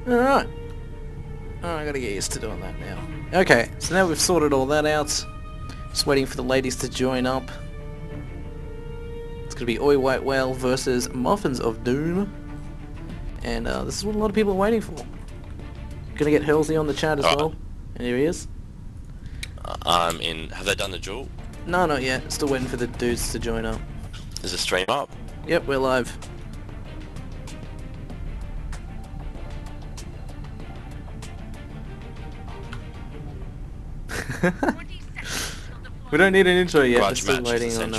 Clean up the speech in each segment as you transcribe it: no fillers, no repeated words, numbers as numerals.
Alright. Oh, I gotta get used to doing that now. Okay, so now we've sorted all that out. Just waiting for the ladies to join up. It's gonna be Oi White Whale versus Muffins of Doom. And this is what a lot of people are waiting for. Gonna get Halsey on the chat as well. And here he is. I'm in. Have they done the duel? No, not yet. Still waiting for the dudes to join up. Is the stream up? Yep, we're live. We don't need an intro yet. We're still waiting on.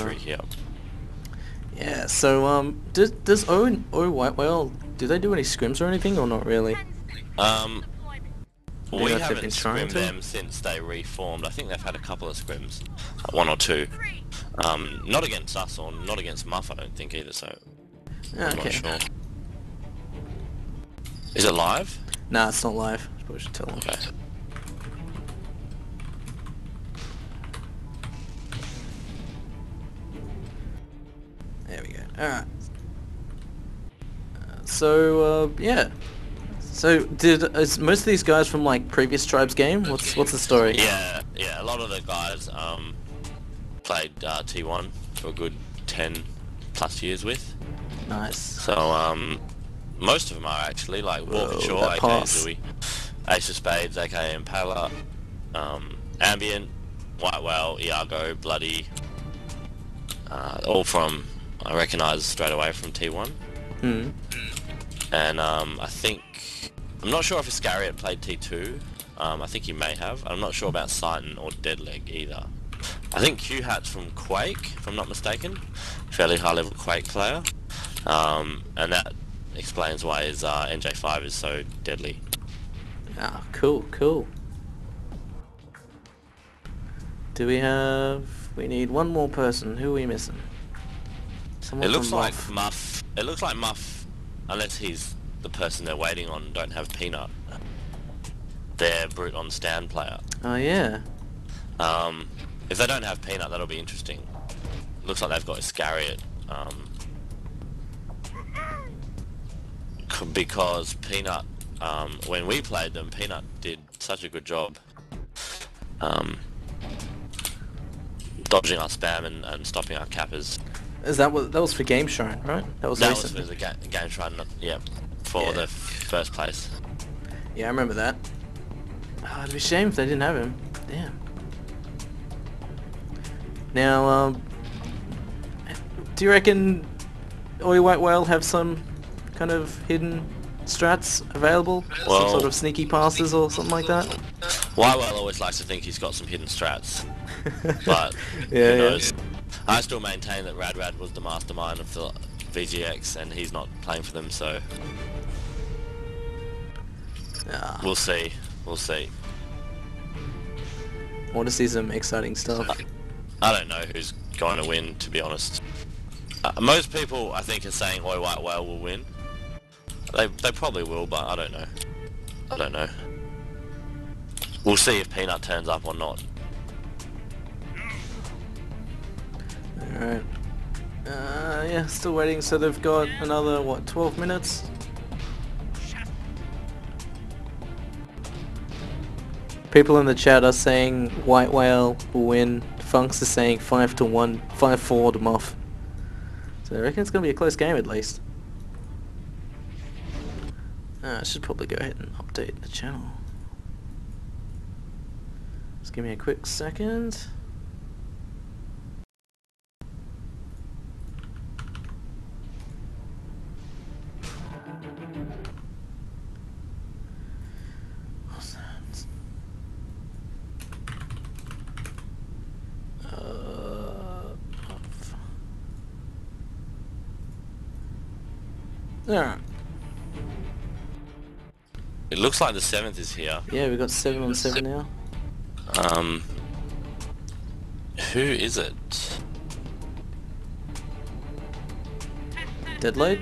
Yeah. So does O White Whale, do they do any scrims or anything, or not really? We haven't scrimmed them since they reformed. I think they've had a couple of scrims, one or two. Not against us or not against Muff, I don't think either. So I'm not sure. Is it live? Nah, it's not live. I probably should tell them. Okay. There we go. Alright. So, yeah. So, is most of these guys from, like, previous Tribes game? What's the story? Yeah, a lot of the guys, played, T1 for a good 10 plus years with. Nice. So, most of them are actually, like, Walking Shore, aka Zooey, Ace of Spades, aka Impaler, Ambient, White Whale, Iago, Bloody, all from, I recognise straight away from T1. Hmm. And I think, I'm not sure if Iscariot played T2. I think he may have. I'm not sure about Sighton or Deadleg either. I think Q-Hat's from Quake, if I'm not mistaken. Fairly high level Quake player. And that explains why his NJ5 is so deadly. Ah, cool. Do we have... We need one more person. Who are we missing? Someone It looks from like Muff. Muff. It looks like Muff, unless he's the person they're waiting on, don't have Peanut. They're Brute on stand player. Oh, yeah. If they don't have Peanut, that'll be interesting. Looks like they've got Iscariot. Because Peanut, when we played them, Peanut did such a good job dodging our spam and stopping our cappers. Is that what... That was for Game Shrine, right? That was recent. Was for the game shrine, yeah, for the first place. Yeah, I remember that. Oh, it'd be a shame if they didn't have him. Damn. Now, do you reckon Oi White Whale have some kind of hidden strats available? Well, some sort of sneaky passes or something like that? White Whale always likes to think he's got some hidden strats, but Yeah, who knows? I still maintain that Rad was the mastermind of the VGX and he's not playing for them, so we'll see. I want to see some exciting stuff. I don't know who's going to win, to be honest. Most people, I think, are saying Oi White Whale will win. They probably will, but I don't know. We'll see if Peanut turns up or not. Alright. Yeah, still waiting, so they've got another, what, 12 minutes? People in the chat are saying White Whale will win. Funks is saying 5-1, 5-4 to Muff. So I reckon it's going to be a close game at least. I should probably go ahead and update the channel. Just give me a quick second. Alright. It looks like the 7th is here. Yeah, we've got 7 on 7 now. Who is it? Deadload?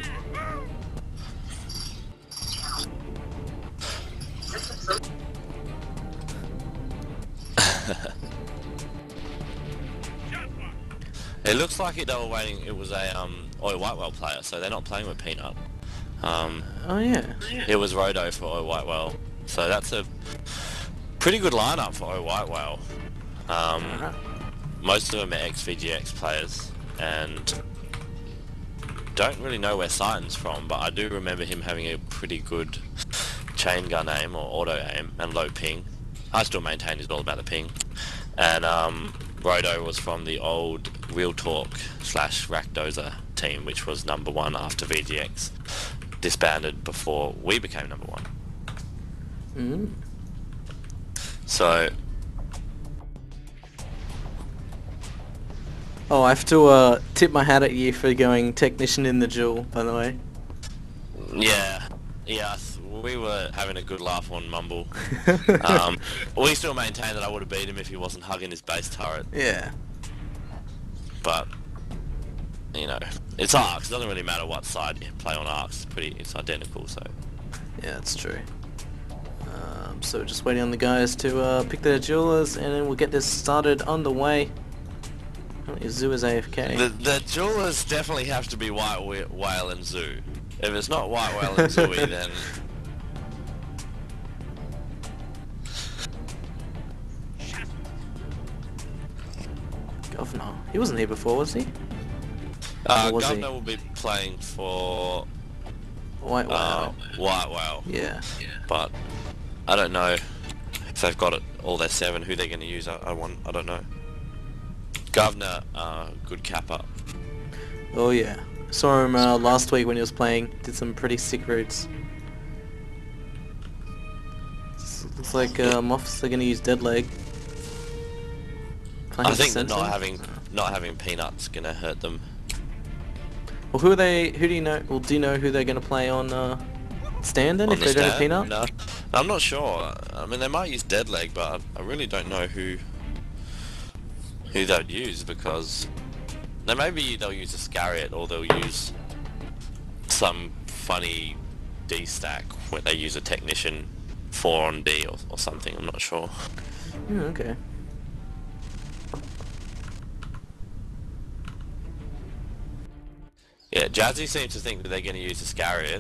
It looks like they were waiting. It was a Oi White Whale player, so they're not playing with Peanut. Oh yeah. It was Rodo for O Whitewell. So that's a pretty good lineup for O Whitewell. Alright. Most of them are ex-VGX players, and don't really know where Sighton's from, but I do remember him having a pretty good chain gun aim or auto aim and low ping. I still maintain he's all about the ping. And Rodo was from the old Real Talk / Rakdoza team, which was number 1 after VGX disbanded before we became number 1. Mm. So Oh, I have to tip my hat at you for going technician in the duel, by the way. yeah, we were having a good laugh on Mumble. We still maintain that I would have beat him if he wasn't hugging his base turret, Yeah. but you know, it's Arcs. It doesn't really matter what side you play on Arcs. It's identical. So Yeah, that's true. So just waiting on the guys to pick their duelers, and then we'll get this started underway. Apparently Zoo is AFK. the duelers definitely have to be White Whale and Zoo. If it's not White Whale and Zooey, then Governor. He wasn't here before, was he? Or was Governor he? will be playing for White Whale. White Whale. Yeah. But I don't know if they've got it all their 7 who they're going to use. I don't know. Governor, good capper. Oh yeah. Saw him last week when he was playing. Did some pretty sick routes. Looks like Moffs are going to use Dead Leg. I think that not having Peanut's going to hurt them. Well, who are they? Who do you know? Well, do you know who they're going to play on stand then On if the they don't have stand? Peanut? No, I'm not sure. I mean, they might use Dead Leg, but I really don't know who they'd use, because maybe they'll use Iscariot, or they'll use some funny D stack where they use a technician 4 on D or something. I'm not sure. Okay. Yeah, Jazzy seems to think that they're going to use Iscariot.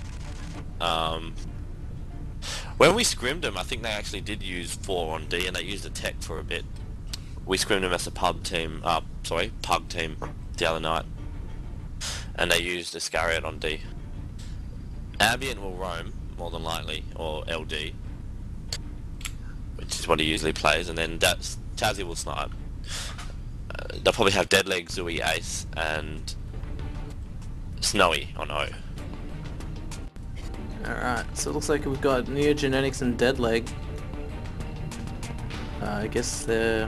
When we scrimmed them, I think they actually did use 4 on D, and they used a tech for a bit. We scrimmed them as a pug team the other night, and they used Iscariot on D. Ambient will roam, more than likely, or LD, which is what he usually plays, and then Tazzy will snipe. They'll probably have Deadleg, Zooey, Ace, and Snowy on O. Alright, so it looks like we've got Neogenetics and Dead Leg. I guess they're...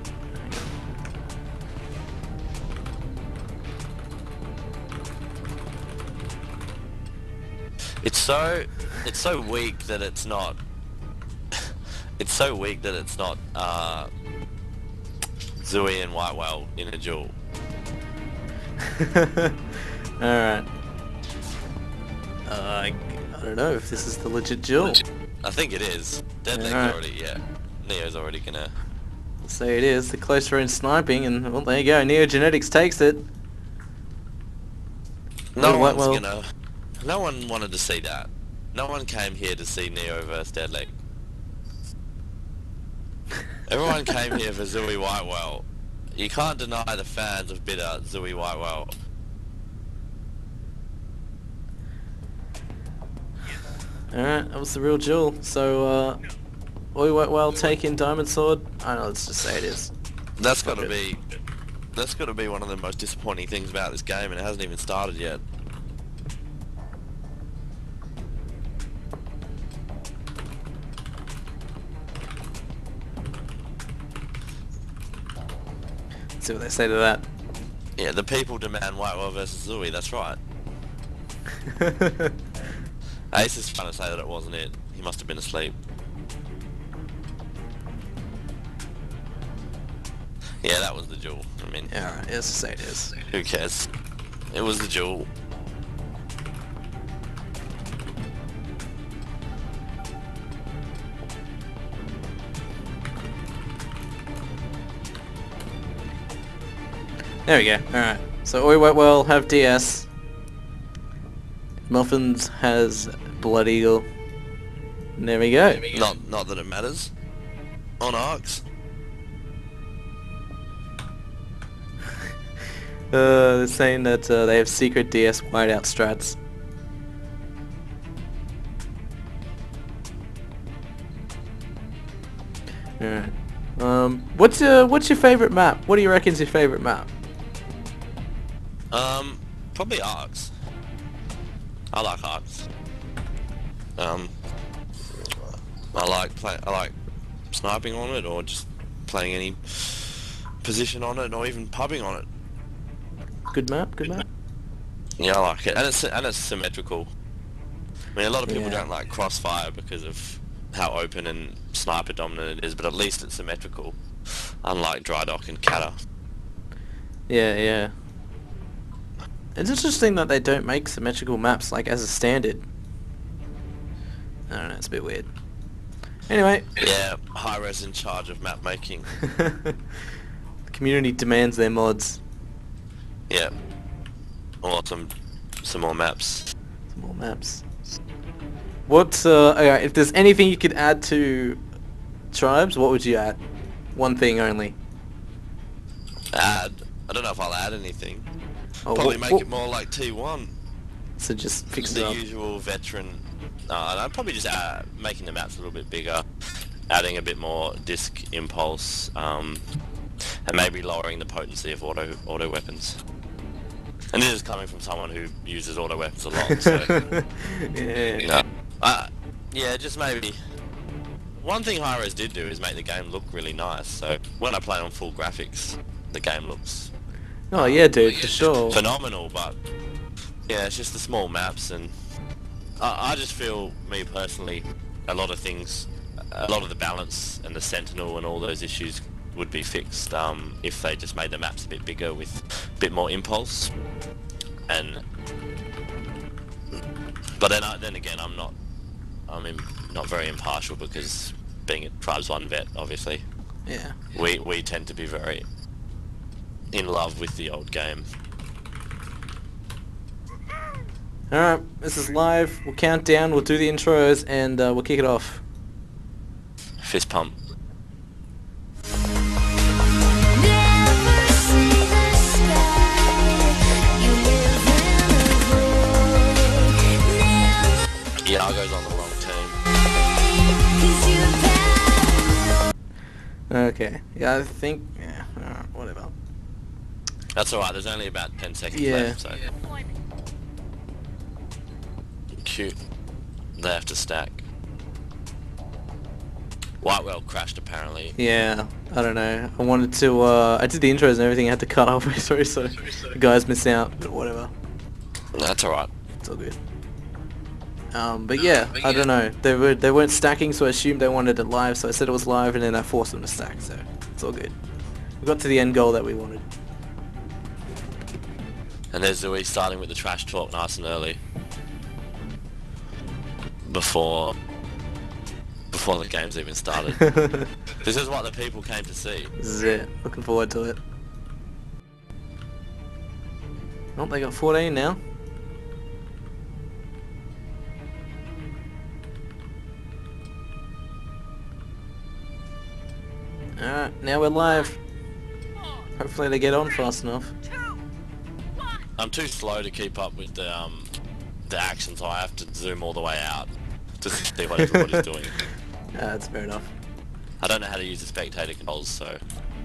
It's so weak that it's not. It's so weak that it's not Zooey and White Whale in a duel. Alright. I don't know if this is the legit duel. I think it is. Deadleg's Alright. already, yeah. Neo's already gonna. Say it is. The close range sniping, and well, there you go. Neogenetics takes it. No White one's Whale. gonna. No one wanted to see that. No one came here to see Neo versus Deadleg. Everyone came here for Zooey Whitewell. You can't deny the fans of bitter Zooey Whitewell. Alright, that was the real duel. So, Oi Whitewell taking Diamond Sword. I don't know, let's just say it is. That's gotta be one of the most disappointing things about this game, and it hasn't even started yet. Let's see what they say to that. Yeah, the people demand Whitewell versus Zooey, that's right. Ace is trying to say that it wasn't it. He must have been asleep. Yeah, that was the duel. I mean, Alright, let's say it is. who cares? It was the duel. There we go. Alright. So Oi Whitewell have DS. Muffins has Blood Eagle. And there we go. Not that it matters. On Arcs. They're saying that they have secret DS whiteout strats. Alright. What's your favorite map? What do you reckon's your favorite map? Probably Arcs. I like Arcs. I like sniping on it, or just playing any position on it, or even pubbing on it. Good map, good map. Yeah, I like it, and it's symmetrical. I mean, a lot of people don't like Crossfire because of how open and sniper dominant it is, but at least it's symmetrical, unlike Drydock and Kata. Yeah. It's interesting that they don't make symmetrical maps like as a standard. I don't know, it's a bit weird. Anyway. Yeah, Hi-Rez in charge of map making. The community demands their mods. Yeah. I want some more maps. Some more maps. What, okay, if there's anything you could add to Tribes, what would you add? One thing only. I don't know if I'll add anything. Oh, Probably make it more like T1. So just fix it The up. usual veteran. I'd probably just making the maps a little bit bigger, adding a bit more disc impulse, and maybe lowering the potency of auto weapons. And this is coming from someone who uses auto weapons a lot, so... Yeah. Yeah, just maybe... One thing Hi-Rez did do is make the game look really nice, so when I play on full graphics, the game looks... Oh yeah, dude, for sure. phenomenal, but... Yeah, it's just the small maps, and... I just feel, me personally, a lot of the balance and the Sentinel and all those issues would be fixed if they just made the maps a bit bigger with a bit more impulse. But then again, I'm not very impartial, because being a Tribes 1 vet, obviously, Yeah. we tend to be very in love with the old game. Alright, this is live. We'll count down, we'll do the intros, and we'll kick it off. Fist pump. Iago's on the wrong team. Okay. Yeah, I think... Yeah, alright, whatever. That's alright, there's only about 10 seconds Yeah. left, so... Cute. They have to stack. Whitewell crashed, apparently. Yeah, I don't know. I wanted to, I did the intros and everything, I had to cut halfway through, so the guys miss out, but whatever. That's alright. It's all good. But yeah, I don't know. They weren't stacking, so I assumed they wanted it live, so I said it was live, and then I forced them to stack, so it's all good. We got to the end goal that we wanted. And there's Zooey starting with the trash talk nice and early. Before the game's even started. This is what the people came to see. This is it. Looking forward to it. Oh, they got 14 now. Alright, now we're live. Hopefully they get on fast enough. I'm too slow to keep up with the action, so I have to zoom all the way out to see what everybody's doing. That's fair enough. I don't know how to use the spectator controls, so...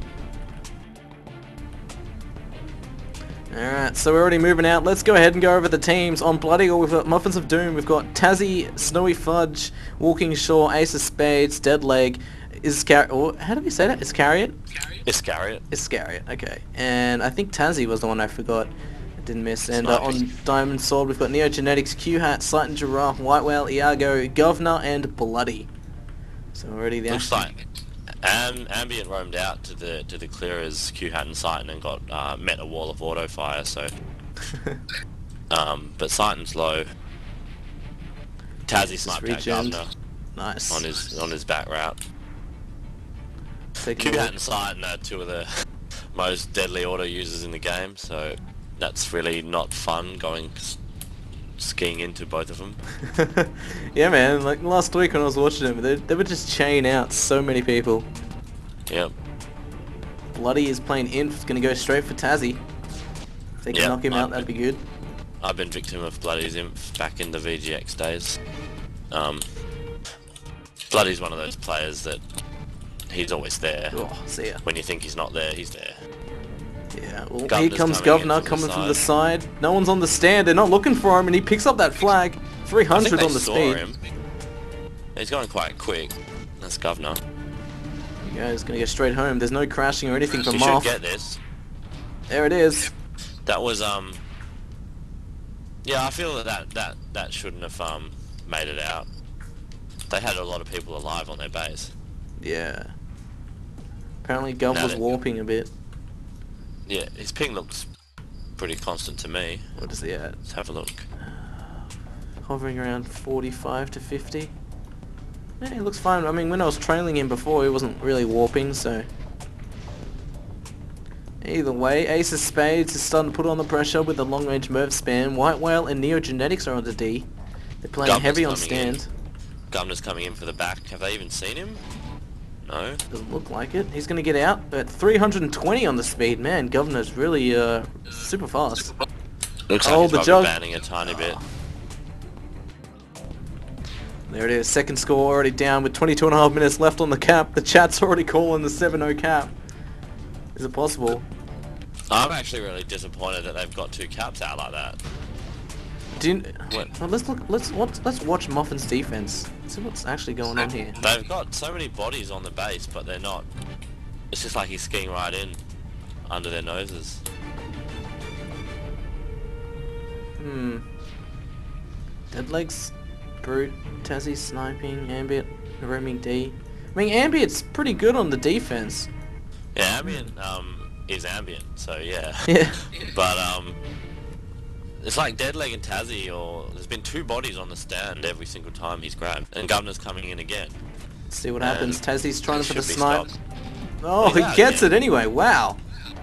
Alright, so we're already moving out. Let's go ahead and go over the teams. On Blood Eagle, we've got Muffins of Doom, we've got Tazzy, Snowy Fudge, Walking Shore, Ace of Spades, Deadleg, how do we say that? Iscariot? Iscariot. Iscariot, okay. And I think Tazzy was the one I forgot. I didn't miss. And on Diamond Sword, we've got Neogenetics, Q-Hat, Slight Giraffe, Whitewell, Iago, Governor, and Bloody. So already the Looks action. like Ambient roamed out to the clearers, Q-Hat and Sighton, and got met a wall of auto fire, so... but Sighton's low. Tazzy sniped out Governor Nice. on his back route. Q-Hat and Sighton are two of the most deadly auto users in the game, so that's really not fun going skiing into both of them. Yeah, man. Like last week when I was watching them, they would just chain out so many people. Yep. Bloody is playing Inf. Going to go straight for Tassie. If they can knock him out, that'd be good. I've been victim of Bloody's Inf back in the VGX days. Bloody's one of those players that he's always there. Oh, see ya. When you think he's not there, he's there. Yeah, well, Governor's here comes coming in Governor from the coming from the side. No one's on the stand. They're not looking for him, and he picks up that flag. I 300 think they on the saw speed. him. He's going quite quick. That's Governor. He goes, gonna go straight home. There's no crashing or anything from You Moth. should get this. There it is. That was yeah, I feel that shouldn't have made it out. They had a lot of people alive on their base. Yeah. Apparently Gov Now was that- warping a bit. Yeah, his ping looks pretty constant to me. What is he at? Let's have a look. Hovering around 45 to 50. Yeah, he looks fine. I mean, when I was trailing him before, he wasn't really warping, so... Either way, Ace of Spades is starting to put on the pressure with the long-range Merv spam. White Whale and Neo Genetics are on the D. They're playing Governor's heavy on coming stand. Governor's coming in for the back. Have they even seen him? No. Doesn't look like it. He's going to get out at 320 on the speed. Man, Governor's really super fast. Looks Oh, like the he's jug. probably banning a tiny bit. There it is. Second score already down with 22.5 minutes left on the cap. The chat's already calling the 7-0 cap. Is it possible? I'm actually really disappointed that they've got 2 caps out like that. Do you, What? well, let's watch Muffin's defense. See what's actually going on here. They've got so many bodies on the base, but they're not. It's just like he's skiing right in under their noses. Deadlegs, Brute, Tassie sniping, Ambient, roaming D. I mean, Ambient's pretty good on the defense. Yeah, ambient is ambient, so yeah. Yeah. But it's like Deadleg and Tassie, or there's been 2 bodies on the stand every single time he's grabbed, and Governor's coming in again. See what happens. Tassie's trying It for the should be snipe. stopped. Oh, he Yeah, gets yeah. it anyway. Wow.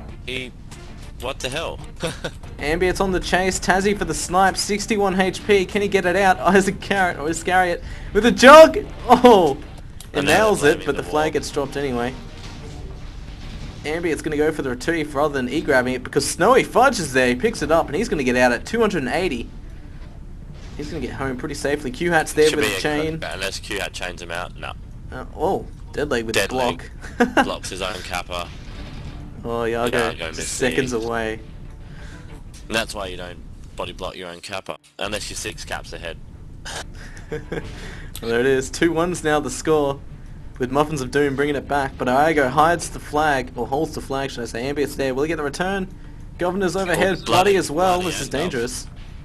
What the hell? Ambient's on the chase. Tassie for the snipe. 61 HP. Can he get it out? Isaac Carrot or Iscariot with a jug. Oh, it And now nails they're it, but blaming the the flag wall. gets dropped anyway. Ambient's going to go for the retrieve rather than e-grabbing it because Snowy Fudge is there. He picks it up and he's going to get out at 280. He's going to get home pretty safely. Q-Hat's there Should with be a a chain. unless Q-Hat chains him out. No. Oh, Deadleg with a Deadleg block. blocks his own kappa. Oh, Yago Yago just missed seconds the- away. And that's why you don't body block your own kappa unless you're 6 caps ahead. Well, there it is. 2-1's now the score. With Muffins of Doom bringing it back. But Iago hides the flag, or holds the flag, should I say. Ambient's there. Will he get the return? Governor's overhead. Bloody as well. Bloody This is and Gov. dangerous.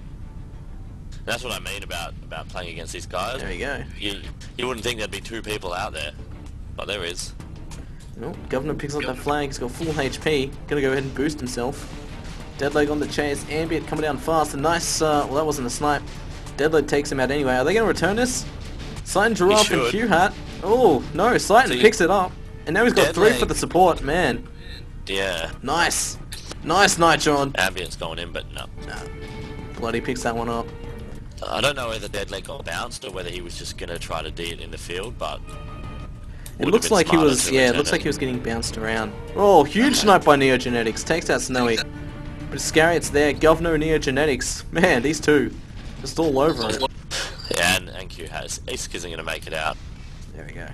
That's what I mean about playing against these guys. There you go. You wouldn't think there'd be 2 people out there, but there is. Oh, Governor picks up that flag. He's got full HP. Gonna go ahead and boost himself. Deadleg on the chase. Ambient coming down fast. A nice, well, that wasn't a snipe. Deadleg takes him out anyway. Are they gonna return this? Sighton, Giraffe, and should. Q-Hat. Oh, no. Sighton See, picks it up. And now he's got 3 for Deadleg- the support. Man. Yeah. Nice. Nice, Nitron. Ambient's going in, but no. Nah. Bloody picks that one up. I don't know whether Deadleg got bounced or whether he was just gonna try to D it in the field, but It would looks have been like he smarter was, to yeah, it return looks like it. he was getting bounced around. Oh, huge snipe by Neo Genetics. Takes out Snowy. But Iscariot's there. Governor Neo Genetics. Man, these two. Just all over it. yeah, and Q has. Isk isn't gonna make it out. There we go.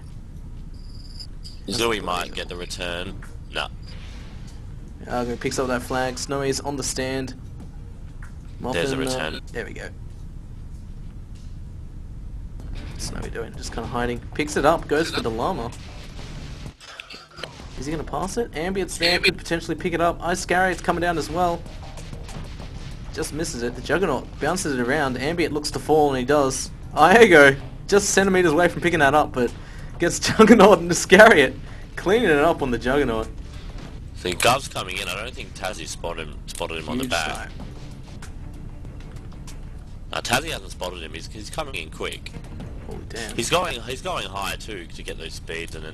Zooey might get the return. No. Argo picks up that flag. Snowy's on the stand. There's a Muffin, return. there we go. What's Snowy doing? Just kind of hiding. Picks it up. Goes for the llama. Is he going to pass it? Ambient's there. Could potentially pick it up. Iscariot's coming down as well. Just misses it. The Juggernaut bounces it around. Ambient looks to fall, and he does. Iago just centimeters away from picking that up, but gets Juggernaut and Iscariot cleaning it up on the Juggernaut. See, Gov's coming in. I don't think Tassie spotted him on the Huge back. snipe. Tassie hasn't spotted him. He's coming in quick. Holy damn. He's going high too to get those speeds and then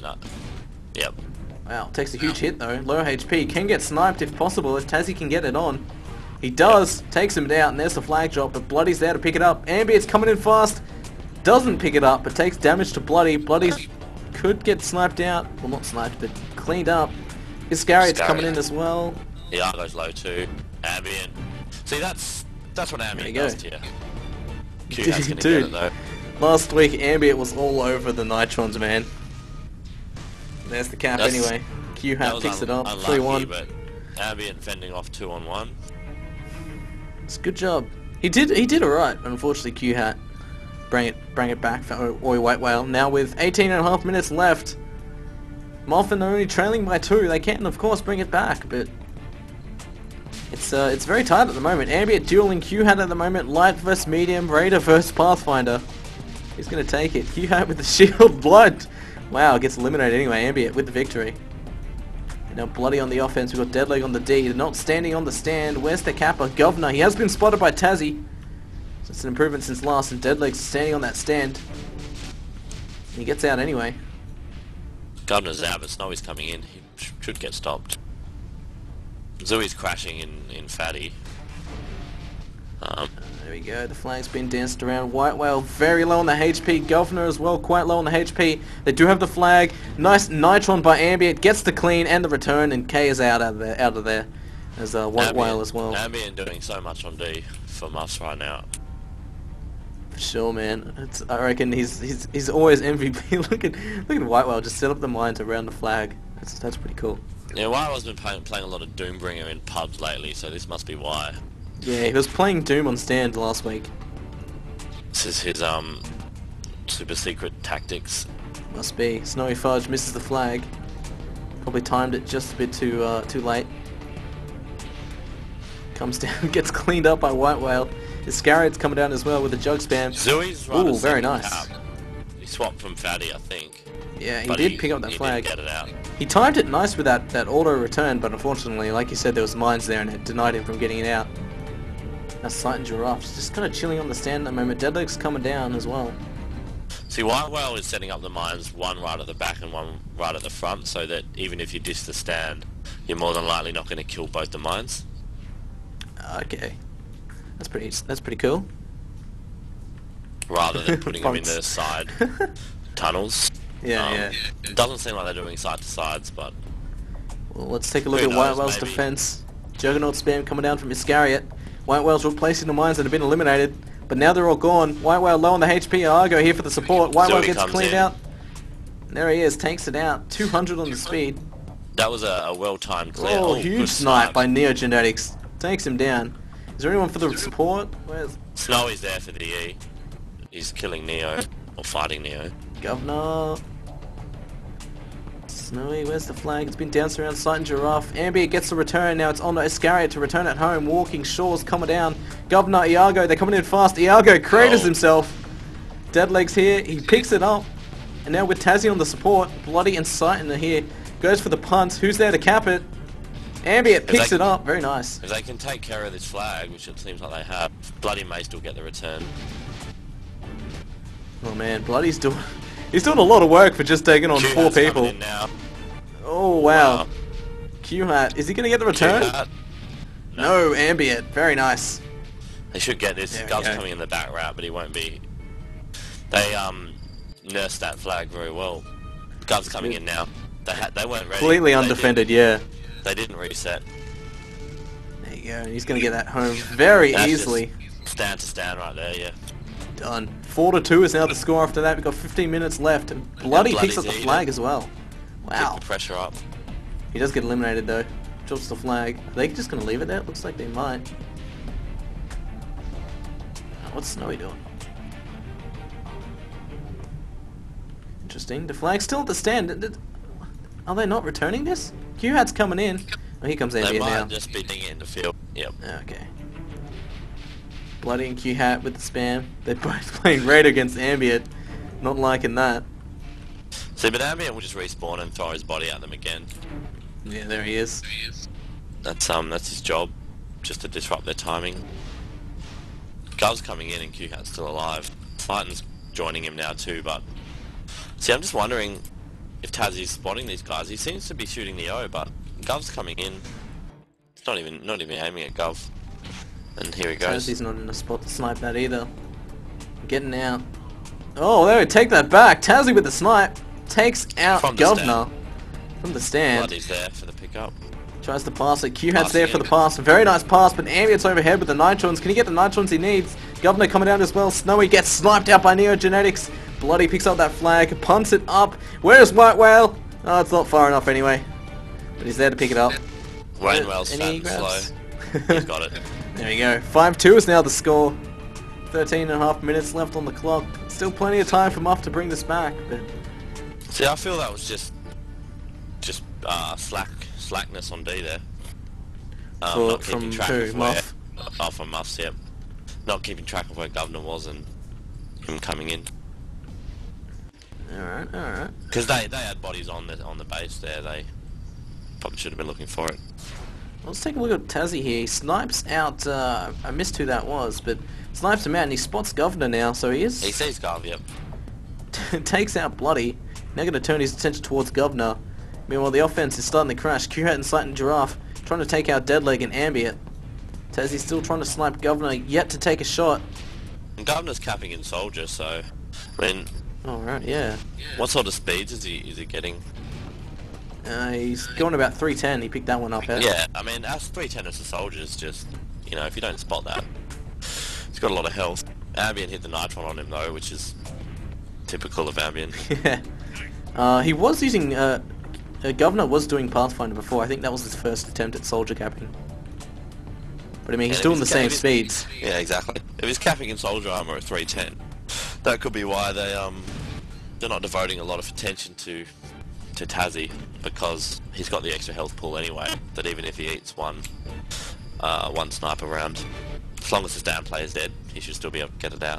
Yep. Wow, takes a huge hit though. Low HP. Can get sniped if possible, if Tassie can get it on. He does. Takes him down. And there's the flag drop, but Bloody's there to pick it up. Ambient's coming in fast. Doesn't pick it up, but takes damage to Bloody. Bloody could get sniped out. Well, not sniped, but cleaned up. Iscariot's coming in as well. Iago's low too. Ambient. See, that's what Ambient does to you. Q-Hat's gonna get it though. Last week, Ambient was all over the Nitrons, man. There's the cap anyway. Q-Hat picks it up, 3-1. But Ambient fending off 2-on-1. It's a good job. He did alright, but unfortunately Q-Hat bring it back for Oi White Whale. Now with 18.5 minutes left, Molten are only trailing by 2. They can of course bring it back, but it's very tight at the moment. Ambient dueling Q-Hat at the moment. Light versus medium. Raider versus Pathfinder. Who's gonna take it? Q-Hat with the shield. Blood. Wow, gets eliminated anyway. Ambient with the victory. And now Bloody on the offense. We've got Deadleg on the D. They're not standing on the stand. Where's the Kappa? Governor. He has been spotted by Tazzy. So it's an improvement since last. And Deadleg's standing on that stand. And he gets out anyway. Governor's out, but Snowy's coming in. He should get stopped. Zooey's crashing in Fatty. There we go, the flag's been danced around. White Whale very low on the HP. Governor as well, quite low on the HP. They do have the flag. Nice Nitron by Ambient. Gets the clean and the return, and K is out of there. There's White Whale as well. Ambient doing so much on D for Muffs right now. For sure, man. I reckon he's always MVP. look at White Whale just set up the mines around the flag. That's pretty cool. Yeah, White Whale's been playing a lot of Doombringer in pubs lately, so this must be why. Yeah, he was playing Doom on stand last week. This is his super secret tactics. Must be. Snowy Fudge misses the flag. Probably timed it just a bit too late. Comes down, gets cleaned up by White Whale. Iscariot's coming down as well with a jug spam. Zooey's right. Ooh, very nice. Cap. He swapped from Fatty, I think. Yeah, he did pick up that flag. Did get it out. He timed it nice with that auto return, but unfortunately, like you said, there was mines there and it denied him from getting it out. Now Sight and Giraffe's just kind of chilling on the stand at the moment. Deadleg's coming down as well. See, White Whale is setting up the mines, one right at the back and one right at the front, so that even if you diss the stand, you're more than likely not going to kill both the mines. Okay, that's pretty cool. Rather than putting them in the side tunnels. Yeah. It doesn't seem like they're doing side to sides, but well, let's take a look at White Whale's defense. Juggernaut spam coming down from Iscariot. White Whale's replacing the mines that have been eliminated, but now they're all gone. White Whale low on the HP. Argo here for the support. White Whale gets cleaned out. And there he is, tanks it out. 200 on the speed. That was a well-timed clear. Oh, huge snipe by Neogenetics. Takes him down. Is there anyone for the support? Where's Snowy's there for the E. He's killing Neo, or fighting Neo. Governor. Snowy, where's the flag? It's been danced around Sight and Giraffe. Ambient gets the return. Now it's on to Iscariot to return at home. Walking Shaw's coming down. Governor, Iago, they're coming in fast. Iago craters himself. Deadleg's here. He picks it up. And now with Tazzy on the support, Bloody and Sight are here. Goes for the punt. Who's there to cap it? Ambient picks it up. Very nice. If they can take care of this flag, which it seems like they have, Bloody may still get the return. Oh man, Bloody's doing... He's doing a lot of work for just taking on 4 people. Now. Oh wow. Q-Hat, is he going to get the return? No, Ambient. Very nice. They should get this. Gov's coming in the back route, but he won't be. They nursed that flag very well. Gov's coming in now. They weren't ready. Completely undefended, yeah. They didn't reset. There you go. He's going to get that home very easily. Stand to stand right there, yeah. Done. 4-2 is now the score after that. We've got 15 minutes left. And Bloody picks up the flag as well. Wow. Keep the pressure up. He does get eliminated though. Drops the flag. Are they just going to leave it there? Looks like they might. What's Snowy doing? Interesting. The flag's still at the stand. Are they not returning this? Q-Hat's coming in. Oh, here comes Ambient now. They might just be digging it in the field. Yep. Okay. Bloody and Q-Hat with the spam. They're both playing Raid against Ambient. Not liking that. See, but Ambient will just respawn and throw his body at them again. Yeah, there he is. That's his job, just to disrupt their timing. Gov's coming in and Q-Hat's still alive. Titan's joining him now too, but... See, I'm just wondering if Tazzy's spotting these guys. He seems to be shooting the O, but Gov's coming in. It's not even aiming at Gov. And here he goes. Tassie's not in a spot to snipe that either. Getting out. Oh, there we take that back. Tassie with the snipe takes out From the Governor from the stand. Bloody's there for the pickup. Tries to pass it. Q-Hat's Passing there for the it. pass. Very nice pass, but Ambient's overhead with the nitrons. Can he get the nitrons he needs? Governor coming down as well. Snowy gets sniped out by Neogenetics. Bloody picks up that flag, punts it up. Where's White Whale? Oh, it's not far enough anyway. But he's there to pick it up. Wainwell's fat Any and grabs? slow. He's got it. There we go. 5-2 is now the score. 13.5 minutes left on the clock. Still plenty of time for Muff to bring this back, but See, I feel that was just slackness on D there. Not from keeping track who? of where. Muff? Oh, from Muffs, yeah. Not keeping track of where Governor was and him coming in. alright, alright. Because they had bodies on the base there. They probably should have been looking for it. Let's take a look at Tassie here. He snipes out, I missed who that was, but snipes him out and he spots Governor now, so he He is... sees Garv, yep. takes out Bloody. Now going to turn his attention towards Governor. Meanwhile, the offense is starting to crash. Q-Hat and Sight and Giraffe trying to take out Deadleg and Ambient. Tassie's still trying to snipe Governor, yet to take a shot. And Governor's capping in Soldier, so I mean, Alright, yeah. what sort of speeds is he getting? He's going about 310. He picked that one up, eh? Yeah, I mean, as 310 as a Soldier is just, you know, if you don't spot that, he's got a lot of health. Ambient hit the Nitron on him though, which is typical of Ambient. Yeah. He was using... Governor was doing Pathfinder before. I think that was his first attempt at Soldier capping. But I mean, he's And if doing the he's same ca- speeds. Yeah, exactly. If he's capping in Soldier armor at 310, that could be why they're not devoting a lot of attention to Tassie, because he's got the extra health pool anyway. That even if he eats one sniper round, as long as his down player is dead, he should still be able to get it out.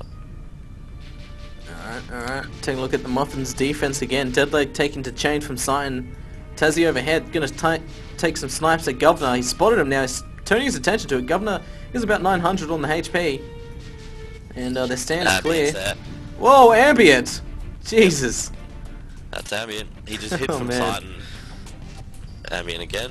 Alright. Taking a look at the Muffins' defense again. Deadleg taking to chain from Sighton. Tassie overhead, gonna take some snipes at Governor. He's spotted him now. He's turning his attention to it. Governor is about 900 on the HP. And their stand is clear. Ambient's there. Whoa, Ambient! Jesus. That's Ambient. He just hit Oh, from man. sight and Ambient again.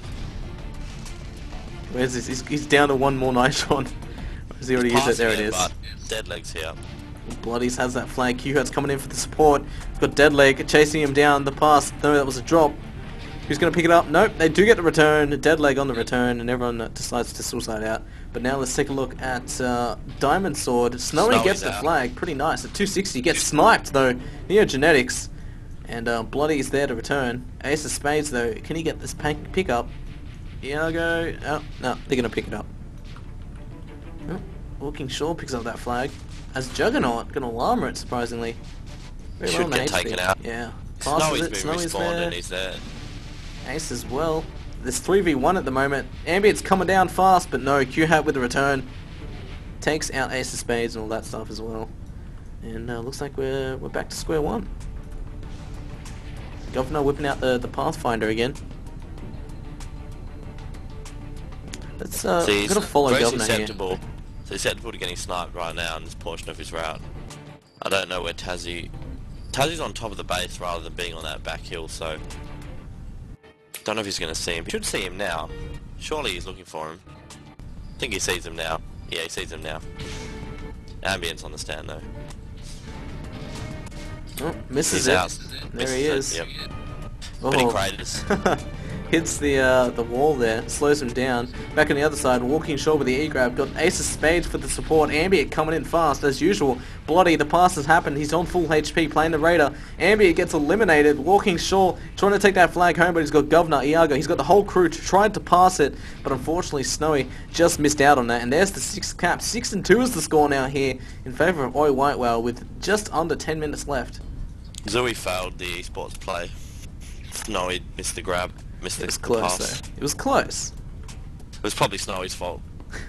Where's this? He's down to one more Nitron. Has he already used it? There it is. But Deadleg's here. Bloodies has that flag. Q-Hat's coming in for the support. We've got Deadleg chasing him down the pass. No, that was a drop. Who's going to pick it up? Nope, they do get the return. Deadleg on the return, and everyone decides to suicide out. But now let's take a look at Diamond Sword. Snowy Snowy's gets the out. flag. Pretty nice. At 260, gets sniped, though. Neogenetics. And Bloody is there to return. Ace of Spades, though. Can he get this pick up? Iago. Oh, no, they're going to pick it up. Oh, Walking Shaw picks up that flag. As Juggernaut, going to alarm it, surprisingly. Very Should on the get HP. taken out. Yeah. Passes Snowy's it. been Snowy's respawned there. and he's there. Ace as well. There's 3v1 at the moment. Ambient's coming down fast, but no, Q-Hat with the return. Takes out Ace of Spades and all that stuff as well. And looks like we're back to square one. Governor whipping out the Pathfinder again. Let's See, he's gotta follow very Governor susceptible. here. So he's susceptible to getting sniped right now in this portion of his route. I don't know where Tassie's on top of the base rather than being on that back hill, so don't know if he's going to see him. He should see him now. Surely he's looking for him. I think he sees him now. Yeah, he sees him now. Ambient's on the stand though. Oh, misses He's it. out. There Misses he it, is. Yep. Oh. Many craters. Hits the wall there, slows him down. Back on the other side, Walking Shaw with the E-grab. Got Ace of Spades for the support. Ambient coming in fast as usual. Bloody, the pass has happened. He's on full HP playing the Raider. Ambient gets eliminated. Walking Shaw trying to take that flag home, but he's got Governor, Iago. He's got the whole crew tried to pass it, but unfortunately Snowy just missed out on that. And there's the 6th cap. 6-2 is the score now here in favour of Oi White Whale with just under 10 minutes left. Zooey failed the esports play. Snowy missed the grab. Missed It was the close pass. though. It was close. It was probably Snowy's fault.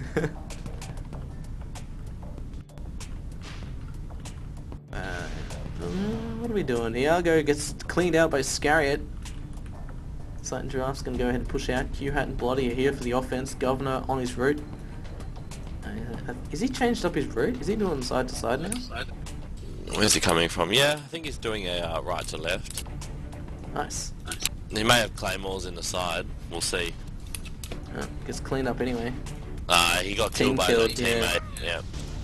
What are we doing? Iago gets cleaned out by Scariot. Sight and Giraffe's going to go ahead and push out. Q-Hat and Bloody are here for the offense. Governor on his route. Is he changed up his route? Is he doing side to side now? Where's he coming from? Yeah, I think he's doing a right to left. Nice. He may have claymores in the side. We'll see. Gets cleaned up anyway. He got Team killed by killed, his yeah. teammate. Yeah.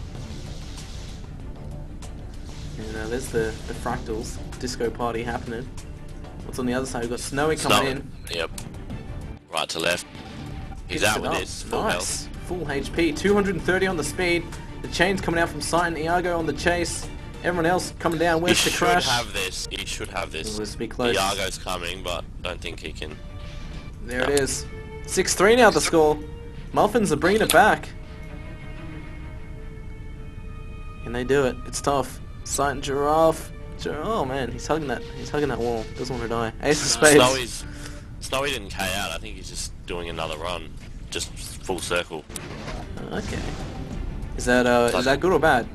And there's the fractals disco party happening. What's on the other side? We've got Snowy coming in. Yep. Right to left. He's Picks out it with up. his full Nice. health. Full HP. 230 on the speed. The chain's coming out from Sight and Iago on the chase. Everyone else coming down. Where's the crash? He should have this. He should have this. Let's be close. Iago's coming, but don't think he can. There it is. 6-3 now the score. Muffins are bringing it back. Can they do it? It's tough. Sight and Giraffe. Oh man, he's hugging that wall. Doesn't want to die. Ace of Spades. Snowy didn't K out. I think he's just doing another run. Just full circle. Okay. Is that good or bad?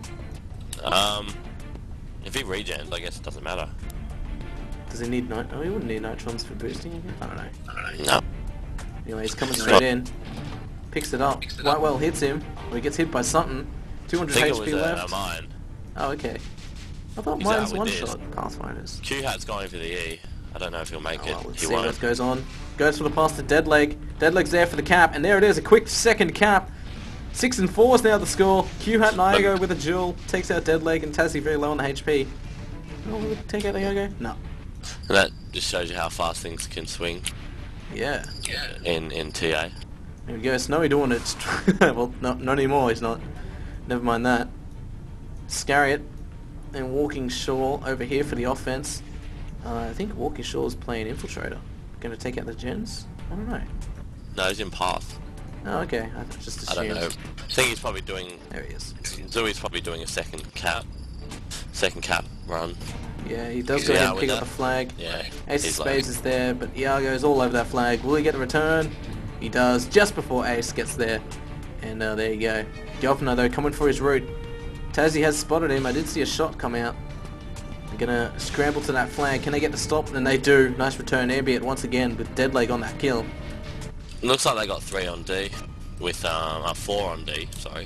If he regens, I guess it doesn't matter. Does he need nit? Oh, he wouldn't need nitrons for boosting again? I don't know. No. Anyway, he's coming straight in. Picks it up. Whitewell hits him. Or he gets hit by something. 200 I think HP it was left. a mine. Oh, okay. I thought He's mine's out with one this. shot. Pathfinders. Q-Hat's going for the E. I don't know if he'll make Oh, well, it. let's He see won't. what goes on. Goes for the pass to Deadleg. Deadleg's there for the cap, and there it is, a quick second cap. 6 and 4 is now the score. Q-Hat and Iago with a duel. Takes out Deadleg and Tassie very low on the HP. Oh, will we take out Iago? No. And that just shows you how fast things can swing Yeah. in TA. There we go, Snowy doing it. Well, not anymore, he's not. Never mind that. Scariot and Walking Shore over here for the offense. I think Walking Shore's playing Infiltrator. Going to take out the gens? I don't know. No, he's in path. Oh, okay. I just I assumed. don't know. I think he's probably doing... There he is. Zooey's probably doing a second cap run. Yeah, he does He's go ahead out and pick with up the that. flag. Yeah. Ace of he's Spades is there, but Iago's all over that flag. Will he get the return? He does, just before Ace gets there. And there you go. Governor, though, coming for his route. Tassie has spotted him. I did see a shot come out. They're going to scramble to that flag. Can they get the stop? And they do. Nice return, Airbeat once again with Deadleg on that kill. Looks like they got 3 on D. With 4 on D, sorry.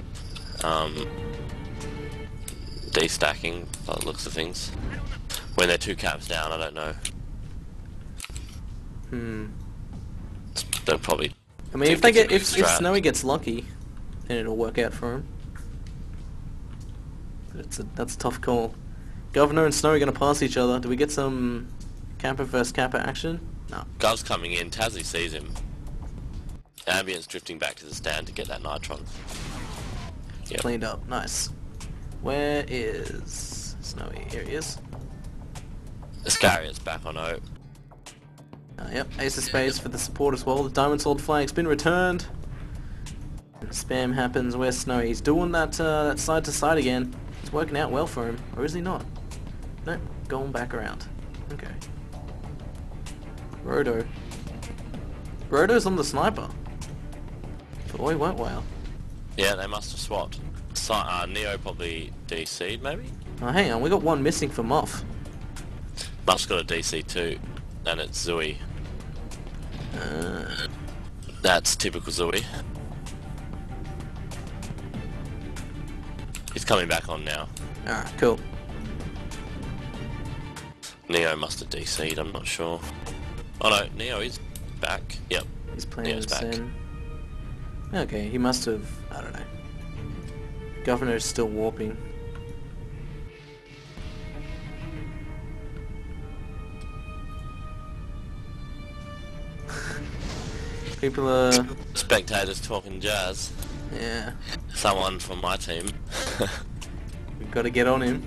D stacking, by the looks of things. When they're 2 caps down, I don't know. They'll probably... I mean, if think they it's get, a if good strat. Snowy gets lucky, then it'll work out for him. But that's a tough call. Governor and Snowy are going to pass each other. Do we get some Kappa versus Kappa action? No. Gov's coming in, Tassie sees him. Ambient's drifting back to the stand to get that Nitron. Yep. Cleaned up. Nice. Where is Snowy? Here he is. Iscariot's back on O. Yep, Ace of Spades for the support as well. The Diamond Sword flag's been returned. And spam happens. Where's Snowy? He's doing that that side to side again. It's working out well for him. Or is he not? No, going back around. Okay. Roto. Roto's on the sniper. For Oi White Whale. Yeah, they must have swapped. Neo probably DC'd maybe? Oh, hang on. We got one missing for Muff. Muff's got a DC too. And it's Zooey. Uh, That's typical Zooey. He's coming back on now. Alright, cool. Neo must have DC'd, I'm not sure. Oh no, Neo is back. Yep. He's playing Neo's back. Sen. Okay, he must have... I don't know. Governor's still warping. People are... Spectators talking jazz. Yeah. Someone from my team. We've got to get on him.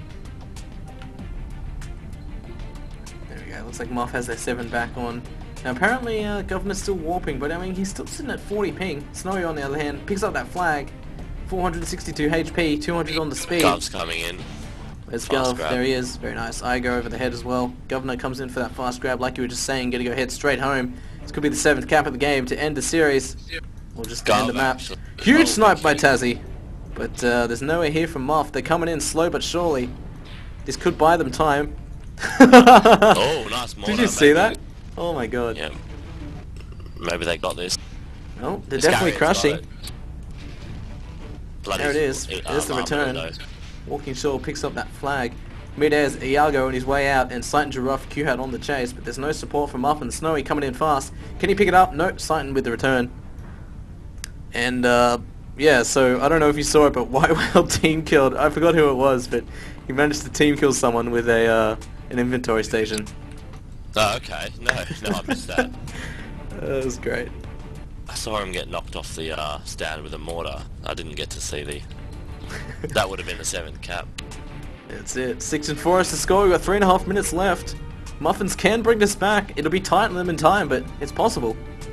There we go. Looks like Moth has their 7 back on. Now apparently Governor's still warping, but I mean he's still sitting at 40 ping. Snowy on the other hand picks up that flag. 462 HP, 200 on the speed. Gov's coming in. Let's Fast go. grab. There he is. Very nice. I go over the head as well. Governor comes in for that fast grab like you were just saying. Gonna go head straight home. This could be the 7th cap of the game to end the series. Or just to end the map. actually. Huge Oh, snipe by big Tassie. But there's nowhere here from Moth. They're coming in slow but surely. This could buy them time. Oh, nice mortar. Did you see baby. that? Oh my god. Yeah. Maybe they got this. No, they're Iscariot's definitely got crashing. it. Bloody There it is. There's the return. Walking Shore picks up that flag. Mid-airs Iago on his way out, and Sighton Giraffe Q-Hat on the chase, but there's no support from Muff and Snowy coming in fast. Can he pick it up? No, Sighton with the return. And yeah, so I don't know if you saw it, but White Whale team killed. I forgot who it was, but he managed to team kill someone with a an inventory station. Oh, okay. No, I missed that. That was great. I saw him get knocked off the stand with a mortar. I didn't get to see the... That would have been the 7th cap. That's it. 6-4 is the score. We've got 3.5 minutes left. Muffins can bring this back. It'll be tight on them in time, but it's possible.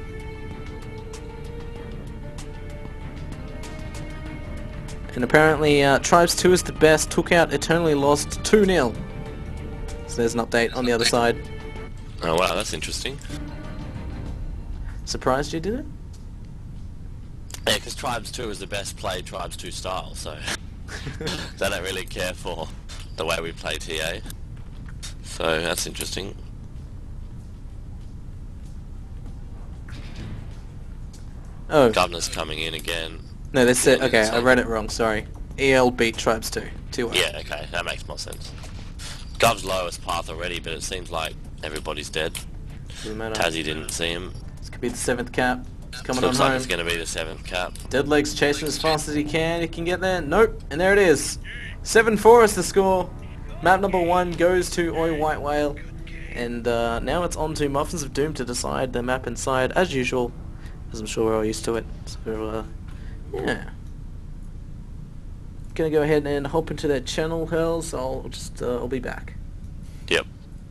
And apparently Tribes 2 is the best. Took out Eternally Lost 2-0. So there's an update on the other side. Oh wow, that's interesting. Surprised you did it? Yeah, because Tribes 2 is the best played Tribes 2 style, so... They don't really care for the way we play TA. So that's interesting. Oh. Governor's coming in again. No, that's it. Okay, I read it wrong, sorry. EL beat Tribes 2. 2-1. Yeah, okay, that makes more sense. Gov's lowest path already, but it seems like everybody's dead. Doesn't matter. Tazzy didn't see him. This could be the 7th cap. It's coming on Looks home. like it's going to be the 7th cap. Deadleg's chasing as fast as he can. He can get there. Nope. And there it is. 7-4 is the score. Map number 1 goes to Oi White Whale. And now it's on to Muffins of Doom to decide the map inside, as usual. As I'm sure we're all used to it. So, yeah. Gonna go ahead and hop into that channel, Hells. I'll be back. Yep.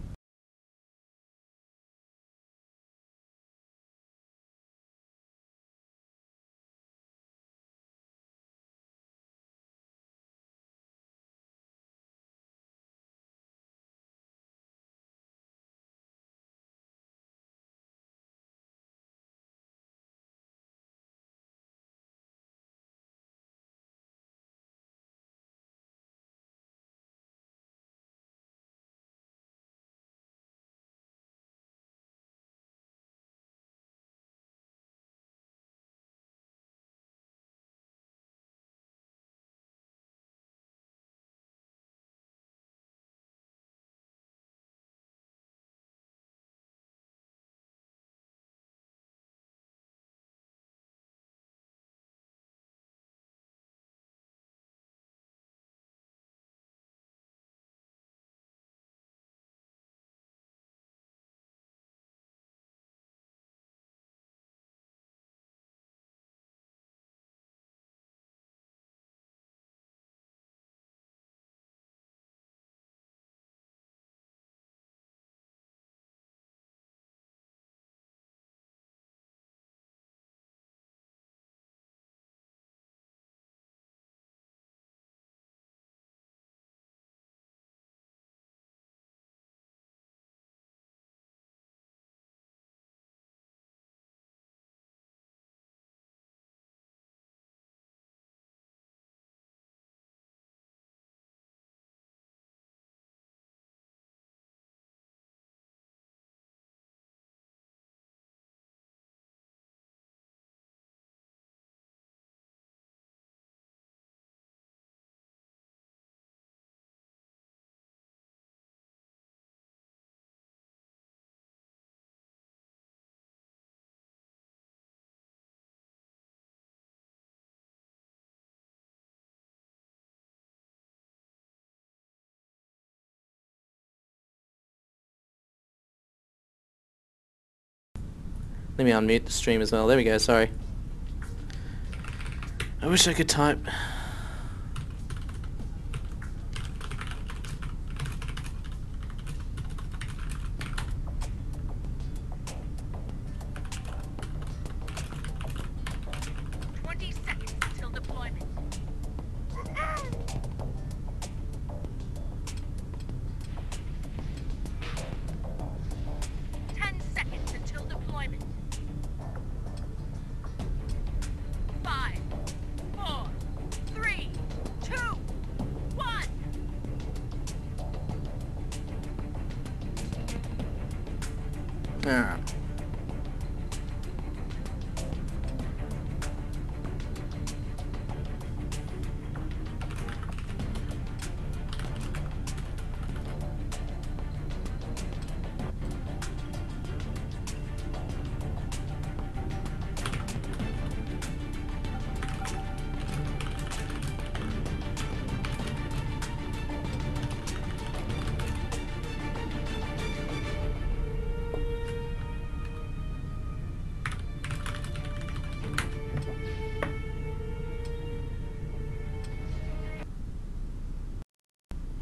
Let me unmute the stream as well. There we go, sorry. I wish I could type. Ah.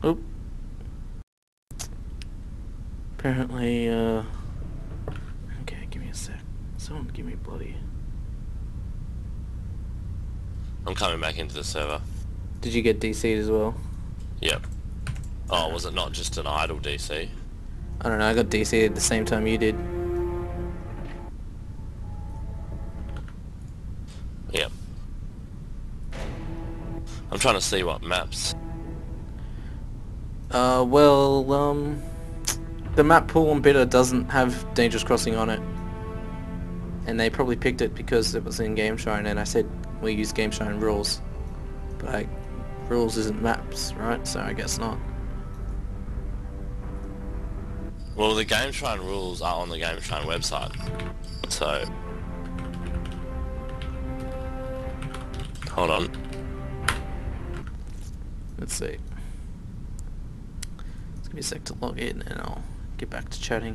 Oop. Apparently, okay, give me a sec. Someone give me bloody... I'm coming back into the server. Did you get DC'd as well? Yep. Oh, was it not just an idle DC? I don't know, I got DC'd at the same time you did. Yep. I'm trying to see what maps. The map pool on Bidder doesn't have Dangerous Crossing on it. And they probably picked it because it was in GameShrine, and I said we use GameShrine rules. But like, rules isn't maps, right? So I guess not. Well, the GameShrine rules are on the GameShrine website. So... Hold on. Let's see. It's gonna be a sec to log in and I'll get back to chatting.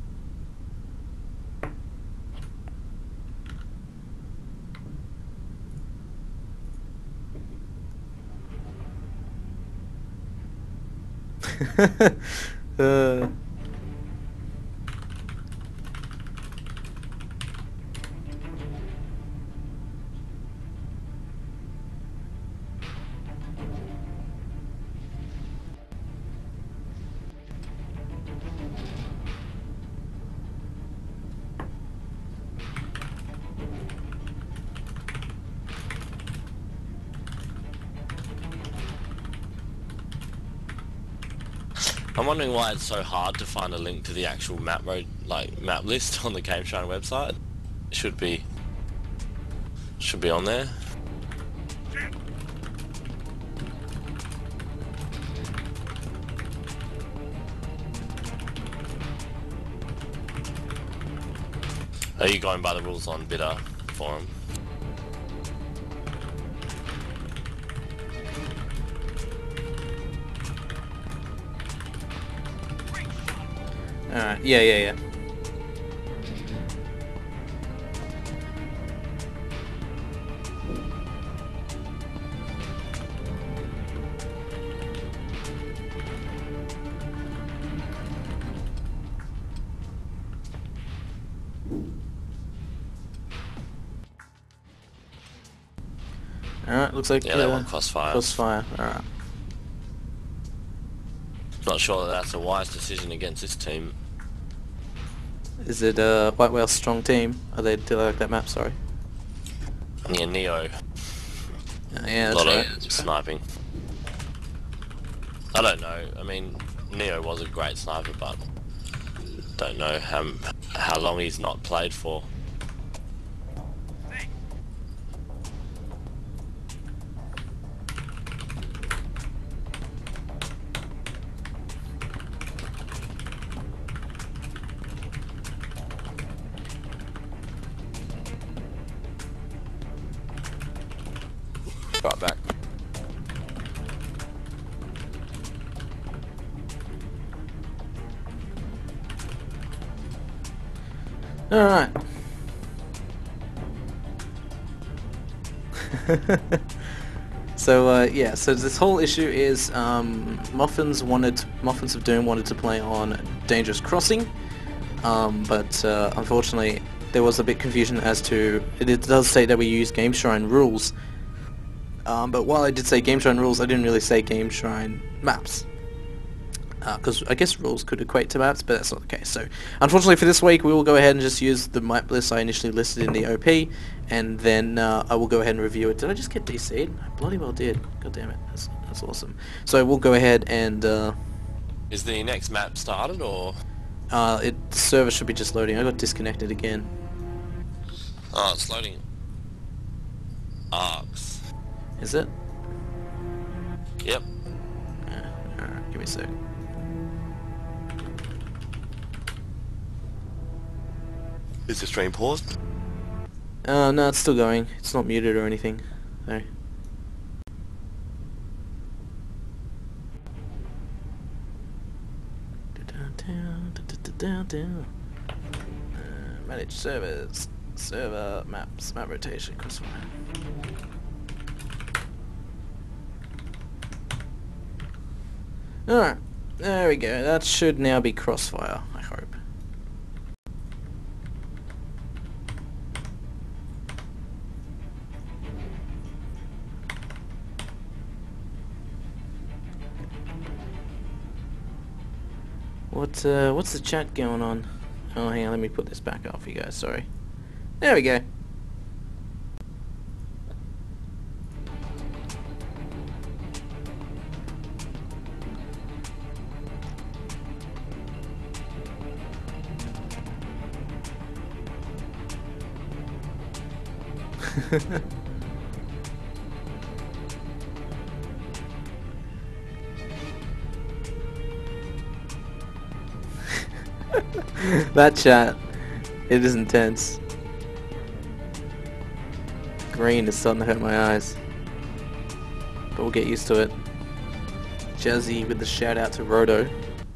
I'm wondering why it's so hard to find a link to the actual map list on the GameShrine website. It should be on there. Are you going by the rules on Bidder forum? Alright, yeah. Alright, looks like... Yeah, they want Crossfire. Crossfire, alright. Not sure that that's a wise decision against this team. Is it White Whale's strong team? Do they like that map, sorry? Yeah, Neo. Yeah, A that's lot right. of sniping. I don't know. I mean, Neo was a great sniper, but don't know how long he's not played for. Right back. Alright. So yeah, so this whole issue is Muffins of Doom wanted to play on Dangerous Crossing, but unfortunately there was a bit confusion as to, it does say that we use GameShrine rules, but while I did say GameShrine rules, I didn't really say GameShrine maps. Because I guess rules could equate to maps, but that's not the case. So, unfortunately for this week, we will go ahead and just use the map list I initially listed in the OP, and then I will go ahead and review it. Did I just get DC'd? I bloody well did. God damn it, that's awesome. So we'll go ahead and... Is the next map started, or...? The server should be just loading. I got disconnected again. Oh, it's loading. Arcs. Is it? Yep. Alright, give me a sec. Is the stream paused? No, it's still going. It's not muted or anything. So. Manage servers, server maps, map rotation, crossfire. Alright, there we go. That should now be Crossfire, I hope. What's the chat going on? Oh, hang on, let me put this back up for you guys, sorry. There we go. That chat, it is intense. Green is starting to hurt my eyes, but we'll get used to it. Jazzy with the shout out to Roto.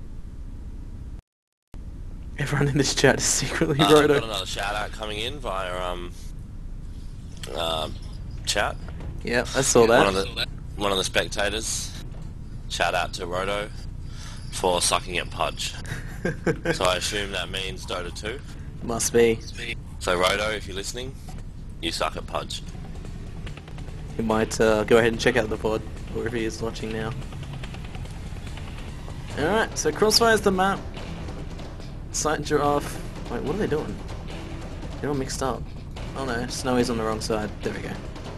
Everyone in this chat is secretly Roto. Got another shout out coming in via chat. Yeah, I saw that. One of the spectators. Shout out to Roto for sucking at Pudge. So I assume that means Dota 2. Must be. So Roto, if you're listening, you suck at Pudge. He might go ahead and check out the pod, or if he is watching now. Alright, so Crossfire's the map. Sight Giraffe. Wait, what are they doing? They're all mixed up. Oh no, Snowy's on the wrong side. There we go.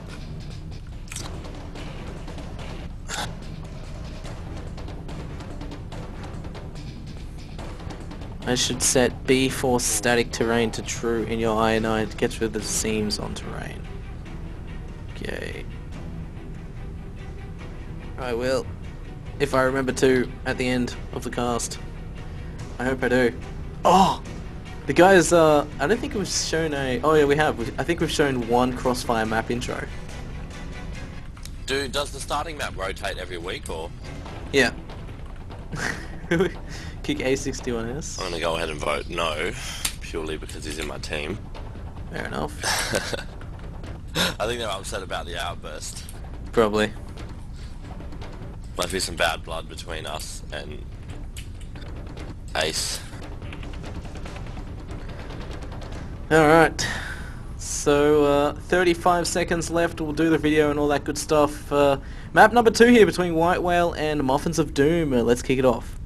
I should set B for static terrain to true in your INI to get rid of the seams on terrain. Okay. I will. If I remember to at the end of the cast. I hope I do. Oh! The guys, I don't think we've shown a... Oh yeah, we have. I think we've shown one Crossfire map intro. Dude, does the starting map rotate every week, or...? Yeah. Kick A61S. I'm gonna go ahead and vote no, purely because he's in my team. Fair enough. I think they're upset about the outburst. Probably. Must be some bad blood between us and Ace. Alright. So, 35 seconds left, we'll do the video and all that good stuff. Map number 2 here between White Whale and Muffins of Doom. Let's kick it off.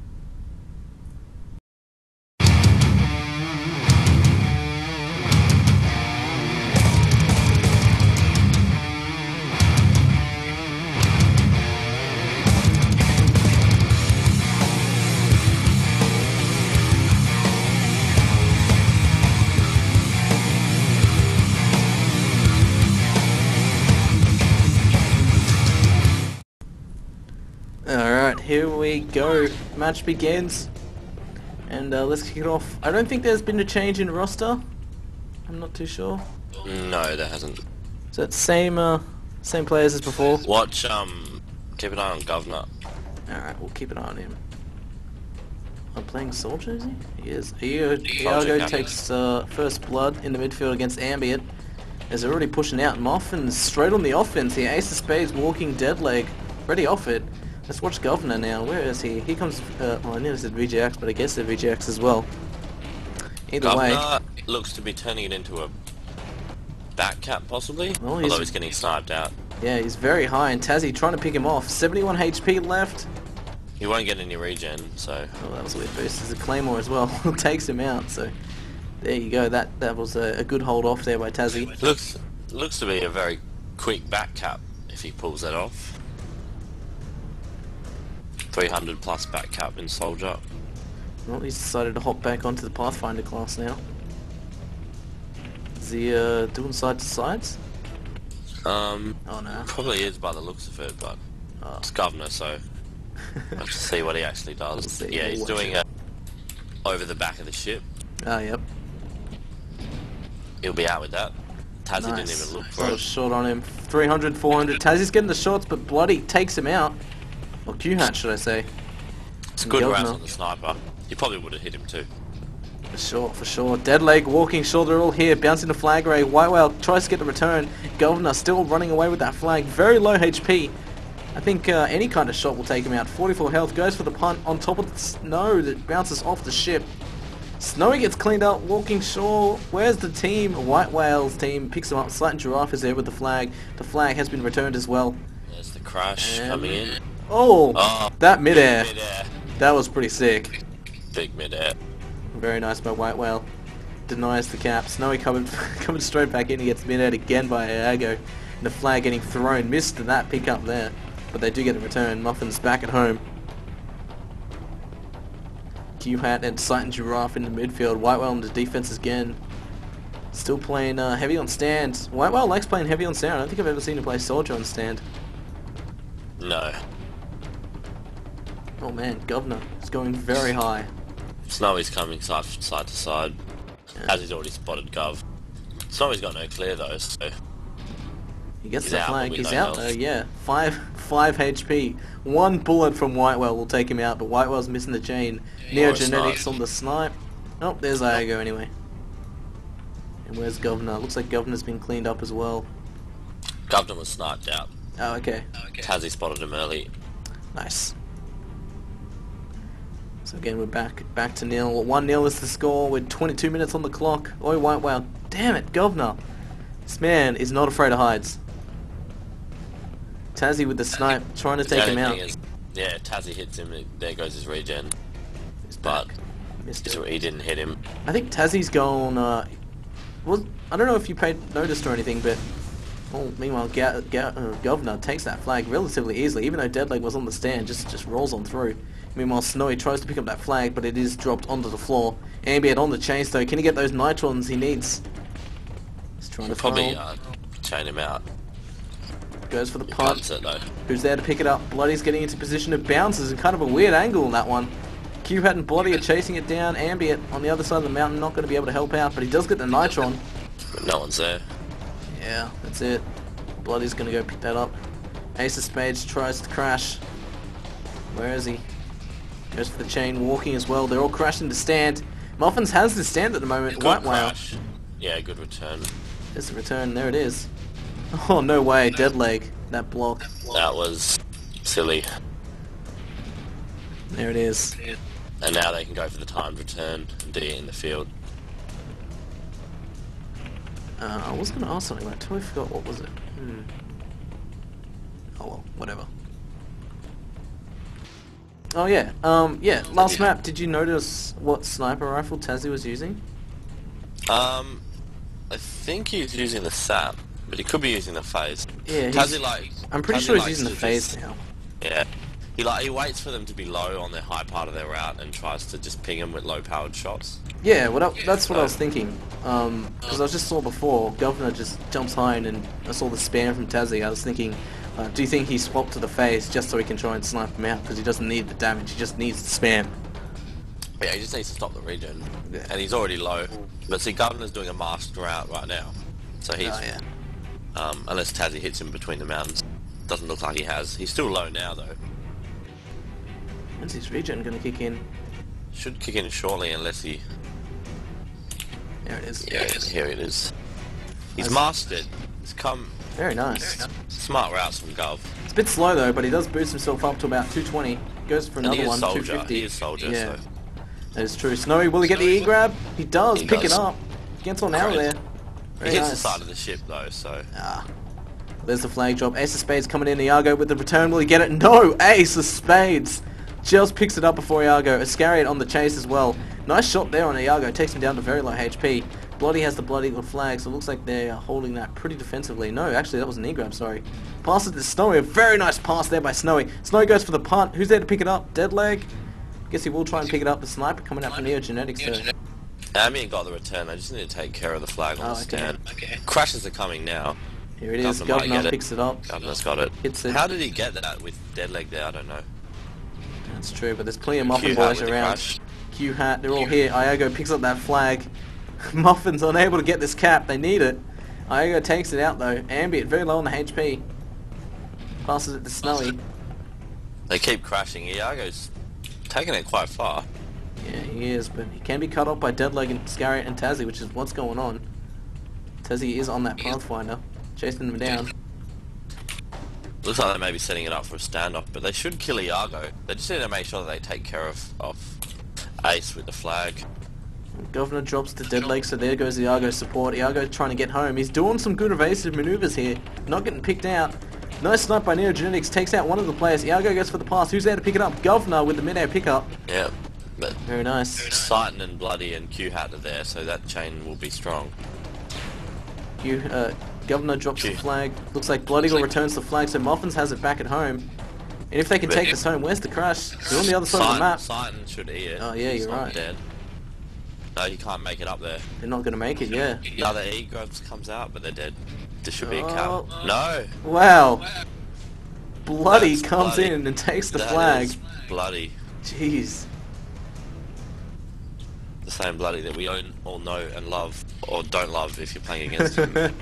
Alright, here we go. Match begins. And let's kick it off. I don't think there's been a change in roster. I'm not too sure. No, there hasn't. Is that same players as before? Watch, keep an eye on Governor. Alright, we'll keep an eye on him. I'm playing Soldier, is he? He is. Iago takes first blood in the midfield against Ambient. As they're already pushing out. Muffins straight on the offense here. Ace of Spades walking dead leg. Ready off it. Let's watch Governor now. Where is he? He comes... well, I nearly said VGX, but I guess they're VGX as well. Either Governor way... looks to be turning it into a back cap, possibly. Well, although he's getting sniped out. Yeah, he's very high, and Tazzy trying to pick him off. 71 HP left. He won't get any regen, so... Oh, that was a weird boost. There's a Claymore as well. Takes him out, so... There you go. That was a good hold off there by Tazzy. Looks to be a very quick back cap, if he pulls that off. 300 plus back cap in Soldier. Well, he's decided to hop back onto the Pathfinder class now. Is he doing side to sides? Oh no. Probably is by the looks of it, but it's Governor, so let's see what he actually does. Yeah, he's doing it over the back of the ship. Ah, yep. He'll be out with that. Tazzy Nice. didn't even look for Got a it. shot on him. 300, 400. Tazzy's getting the shots, but Bloody takes him out. Or Q-Hat, should I say. It's good rounds Governor. on the sniper. He probably would have hit him too. For sure, for sure. Deadleg walking short, they're all here, bouncing the flag ray. White Whale tries to get the return. Governor still running away with that flag. Very low HP. I think any kind of shot will take him out. 44 health, goes for the punt on top of the snow that bounces off the ship. Snowy gets cleaned up, walking shore. Where's the team? White Whale's team picks him up. Slight Giraffe is there with the flag. The flag has been returned as well. There's the crash coming in. Oh, that midair. Mid-air. That was pretty sick. Big mid-air. Very nice by White Whale. Denies the cap. Snowy coming straight back in. He gets mid-aired again by Iago. And the flag getting thrown. Missed that pickup there. But they do get a return. Muffin's back at home. Q-Hat and Sight and Giraffe in the midfield. White Whale in the defense again. Still playing heavy on stand. White Whale likes playing heavy on stand. I don't think I've ever seen him play Soldier on stand. No. Oh man, Governor is going very high. Snowy's coming side to side. As he's already spotted Gov. Snowy's got no clear though, so... He gets He's the out, flag. but with He's no out health. though, yeah. 5 HP. One bullet from White Whale will take him out, but White Whale's missing the chain. Neogenetics snipe. on the snipe. Oh, there's Iago anyway. And where's Governor? Looks like Governor's been cleaned up as well. Governor was sniped out. Oh, okay. Tassie spotted him early. Nice. So again, we're back to nil. 1-0 is the score with 22 minutes on the clock. Oi, White Whale. Damn it, Governor. This man is not afraid of heights. Tassie with the snipe, trying to take him out. Yeah, Tassie hits him, there goes his regen. He's But Missed it. he didn't hit him. I think Tassie's gone. Well, I don't know if you noticed or anything, but meanwhile, Governor takes that flag relatively easily, even though Deadleg was on the stand, just rolls on through. Meanwhile, Snowy tries to pick up that flag, but it is dropped onto the floor. Ambient on the chase though. Can he get those nitrons he needs? He's trying to Probably throw. chain him out. Goes for the He punt. punts it though. Who's there to pick it up? Bloody's getting into position of bounces in kind of a weird angle in that one. Q-Hat and Bloody are chasing it down. Ambient on the other side of the mountain, not going to be able to help out, but he does get the nitron. But no one's there. Yeah, that's it. Bloody's going to go pick that up. Ace of Spades tries to crash. Where is he? Goes for the chain, walking as well. They're all crashing the stand. Muffins has the stand at the moment. Good White Whale. crash. Yeah, good return. There's the return. There it is. Oh, no way. Dead leg. That block. That was silly. There it is. And now they can go for the timed return and D in the field. I was going to ask something, but I totally forgot. What was it? Oh well, whatever. Oh yeah, last map, did you notice what sniper rifle Tassie was using? I think he's using the sap, but he could be using the phase. Yeah, Tassie I'm pretty Tassie sure he's likes using the to phase just- now. Yeah. He waits for them to be low on their high part of their route and tries to just ping them with low powered shots. Yeah, that's what I was thinking. Because I just saw before, Governor just jumps high and I saw the spam from Tassie. I was thinking, do you think he swapped to the phase just so he can try and snipe him out? Because he doesn't need the damage, he just needs the spam. Yeah, he just needs to stop the regen. Yeah. And he's already low. But see, Governor's doing a masked route right now. So he's, Oh yeah. unless Tassie hits him between the mountains. Doesn't look like he has. He's still low now though. When's his regen going to kick in? Should kick in shortly unless he... There it is. Yeah, here it is. He's Nice. mastered. He's come... Very nice. Smart routes from Gov. It's a bit slow though, but he does boost himself up to about 220. Goes for And another he is one, soldier. 250. He is soldier, Yeah, so... that is true. Snowy, will he get the E-grab? He does, He pick does. it up. Gets on out Great. there. He Very hits the nice. side of the ship though, so... Ah. There's the flag drop. Ace of Spades coming in. Iago with the return. Will he get it? No! Ace of Spades! Just picks it up before Iago. Iscariot on the chase as well. Nice shot there on Iago. Takes him down to very low HP. Bloody has the Blood Eagle flag, so it looks like they're holding that pretty defensively. No, actually, that was an E-grab, sorry. Pass it to Snowy. A very nice pass there by Snowy. Snowy goes for the punt. Who's there to pick it up? Deadleg? Guess he will try and pick it up. The sniper coming out from Neogenetics though. Ambient got the return. I just need to take care of the flag on Oh, the okay. stand. Crashes are coming now. Here it is. Governor might Governor get it. picks it up. Governor's got it. Hits it. How did he get that with Deadleg there? I don't know. That's true, but there's plenty of Muffin Q-Hat boys with the around. crash. Q-Hat, they're all here. Iago picks up that flag. Muffin's unable to get this cap. They need it. Iago takes it out though. Ambient very low on the HP. Passes it to Snowy. They keep crashing. Iago's taking it quite far. Yeah, he is, but he can be cut off by Deadleg and Scariot and Tassie, which is what's going on. Tassie is on that Pathfinder, chasing them down. Looks like they may be setting it up for a standoff, but they should kill Iago. They just need to make sure that they take care of Ace with the flag. Governor drops to dead leg, so there goes Iago's support. Iago trying to get home. He's doing some good evasive maneuvers here. Not getting picked out. Nice snipe by Neogenetics. Takes out one of the players. Iago goes for the pass. Who's there to pick it up? Governor with the mid-air pickup. Yeah. But Very nice. Sighton and Bloody and Q-Hat are there, so that chain will be strong. Governor drops the Q. flag. Looks like Bloody will returns the flag, so Muffins has it back at home. And if they can take this home, where's the crash? They're on the other side of the map. Sighton should eat it. Oh yeah, He's you're not right. dead. No, you can't make it up there. They're not going to make it, yeah. The other E grabs comes out, but they're dead. This should be a Oh. cap. No! Wow. Bloody That's comes bloody. in and takes the That flag. is Bloody. Jeez. The same Bloody that we all know and love, or don't love if you're playing against him.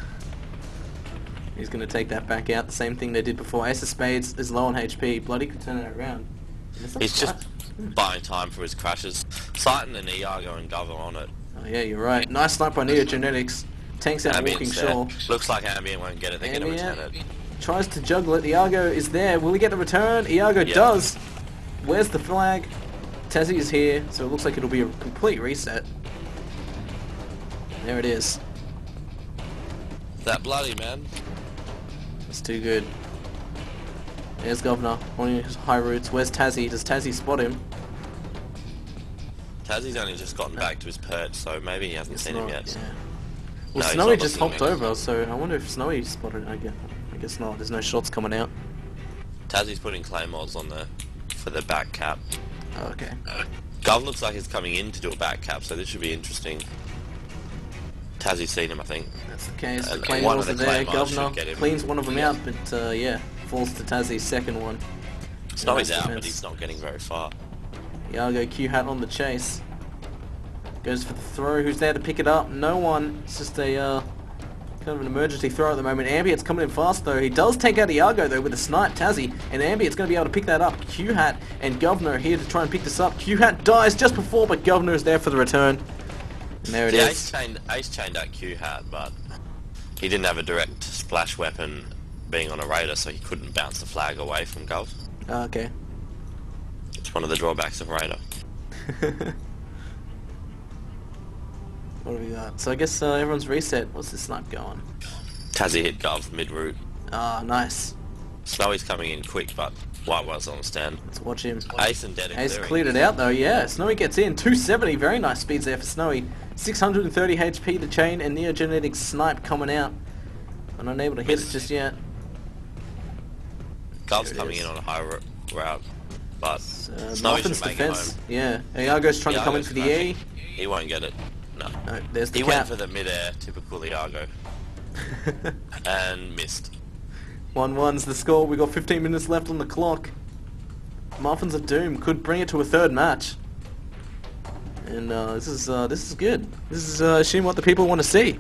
He's going to take that back out. The same thing they did before. Ace of Spades is low on HP. Bloody could turn it around. He's just buying time for his crashes. Sighton and Iago and Gov are on it. Oh yeah, you're right. Nice snipe by Neogenetics. Tanks out Walking Ambient's there. Shore. Looks like Ambient won't get it, they're going to return it. Tries to juggle it. Iago is there. Will he get the return? Iago Yeah. does. Where's the flag? Tassie is here, so it looks like it'll be a complete reset. There it is. That Bloody, man. That's too good. There's Governor on his high roots. Where's Tassie? Does Tassie spot him? Tassie's only just gotten back to his perch, so maybe he hasn't seen him yet. Yeah. No, Well, he's Snowy not just looking hopped at me. over, so I wonder if Snowy spotted it. I guess not. There's no shots coming out. Tassie's putting claymores on there for the back cap. Oh, okay. Gov looks like he's coming in to do a back cap, so this should be interesting. Tassie's seen him, I think. That's the case. The And one claymores of are the there. claymores Governor should get him. cleans one of them out, but yeah, falls to Tassie's second one. Snowy's Nice out, but defense. he's not getting very far. Iago Q-Hat on the chase. Goes for the throw. Who's there to pick it up? No one. It's just a kind of an emergency throw at the moment. Ambient's coming in fast though. He does take out Iago though with a snipe Tassie, and Ambient's going to be able to pick that up. Q-Hat and Governor are here to try and pick this up. Q-Hat dies just before, but Governor is there for the return. And there it The is. Ace chained that Q-Hat, but he didn't have a direct splash weapon being on a Raider, so he couldn't bounce the flag away from Gov. Oh, okay. It's one of the drawbacks of Raider. What have we got? So I guess everyone's reset. What's this snipe going? Tassie hit Gov mid-route. Ah, nice. Snowy's coming in quick, but White was on the stand. Let's watch him. Ace and Dead are Ace clearing. cleared it out though, yeah. Snowy gets in. 270, very nice speeds there for Snowy. 630 HP to chain, and Neogenetics snipe coming out. I'm unable to hit it just yet. Gov's There it coming is. in on a high route, but Snowy Muffins should make it defense. home. Yeah. Iago's trying to come in Iago's for the E. crashing. He won't get it. No. No, there's the He cap. went for the mid-air, typical Iago, and missed. 1-1's the score. We got 15 minutes left on the clock. Muffins of Doom could bring it to a third match. And this is good. This is assuming what the people want to see.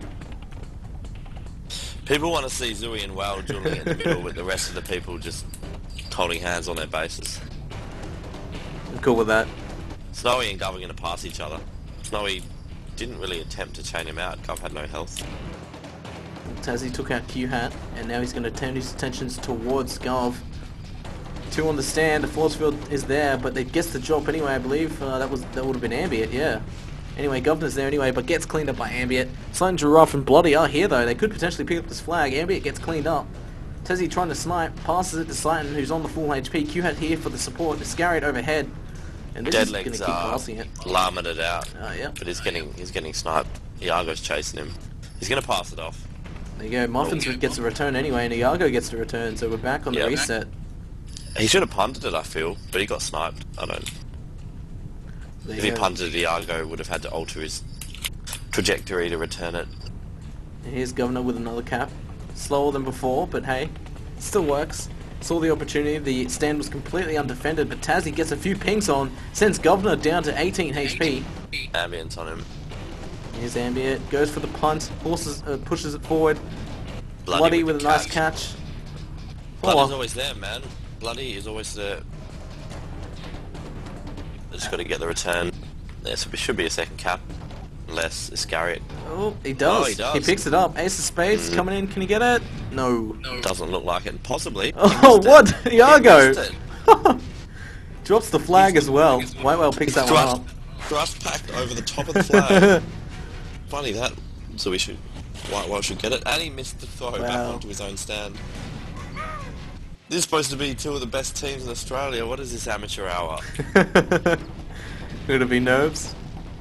People want to see Zooey and Whale dueling in the middle with the rest of the people just holding hands on their bases. I'm cool with that. Snowy and Gov are going to pass each other. Snowy didn't really attempt to chain him out. Gov had no health. Tassie took out Q-Hat, and now he's going to turn his attentions towards Gov. 2 on the stand. The force field is there, but they gets the job anyway. I believe that would have been Ambient. Yeah. Anyway, Governor's there anyway, but gets cleaned up by Ambient. Silent Giraffe and Bloody are here though. They could potentially pick up this flag. Ambient gets cleaned up. Tassie trying to snipe, passes it to Sighton, who's on the full HP. Q-Hat here for the support. Iscariot overhead, and this is going to Deadlegs keep passing it. llamed it out, Yeah. but he's getting sniped. Iago's chasing him. He's going to pass it off. There you go. Muffins gets a return anyway, and Iago gets the return. So we're back on the Yeah. reset. He should have punted it, I feel, but he got sniped. I don't. There If you he go. punted, Iago would have had to alter his trajectory to return it. Here's Governor with another cap. Slower than before, but hey, still works. Saw the opportunity. The stand was completely undefended, but Tassie gets a few pings on, sends Governor down to 18 HP. Ambience on him. Here's Ambient, goes for the punt, pushes it forward. Bloody with a nice catch. Bloody's Oh, always there, man. Bloody is always there. They just got to get the return. There should be a second cap. unless Iscariot Oh, he does. Oh, he does. He picks it up. Ace of spades coming in. Can he get it? No. doesn't look like it. Possibly. He Oh, missed what? it. Iago! He missed it. Drops the flag as well. Whitewell picks that one up. Thrust packed over the top of the flag. Funny that. So Whitewell should get it. And he missed the throw back onto his own stand. This is supposed to be two of the best teams in Australia. What is this amateur hour? Could it be nerves?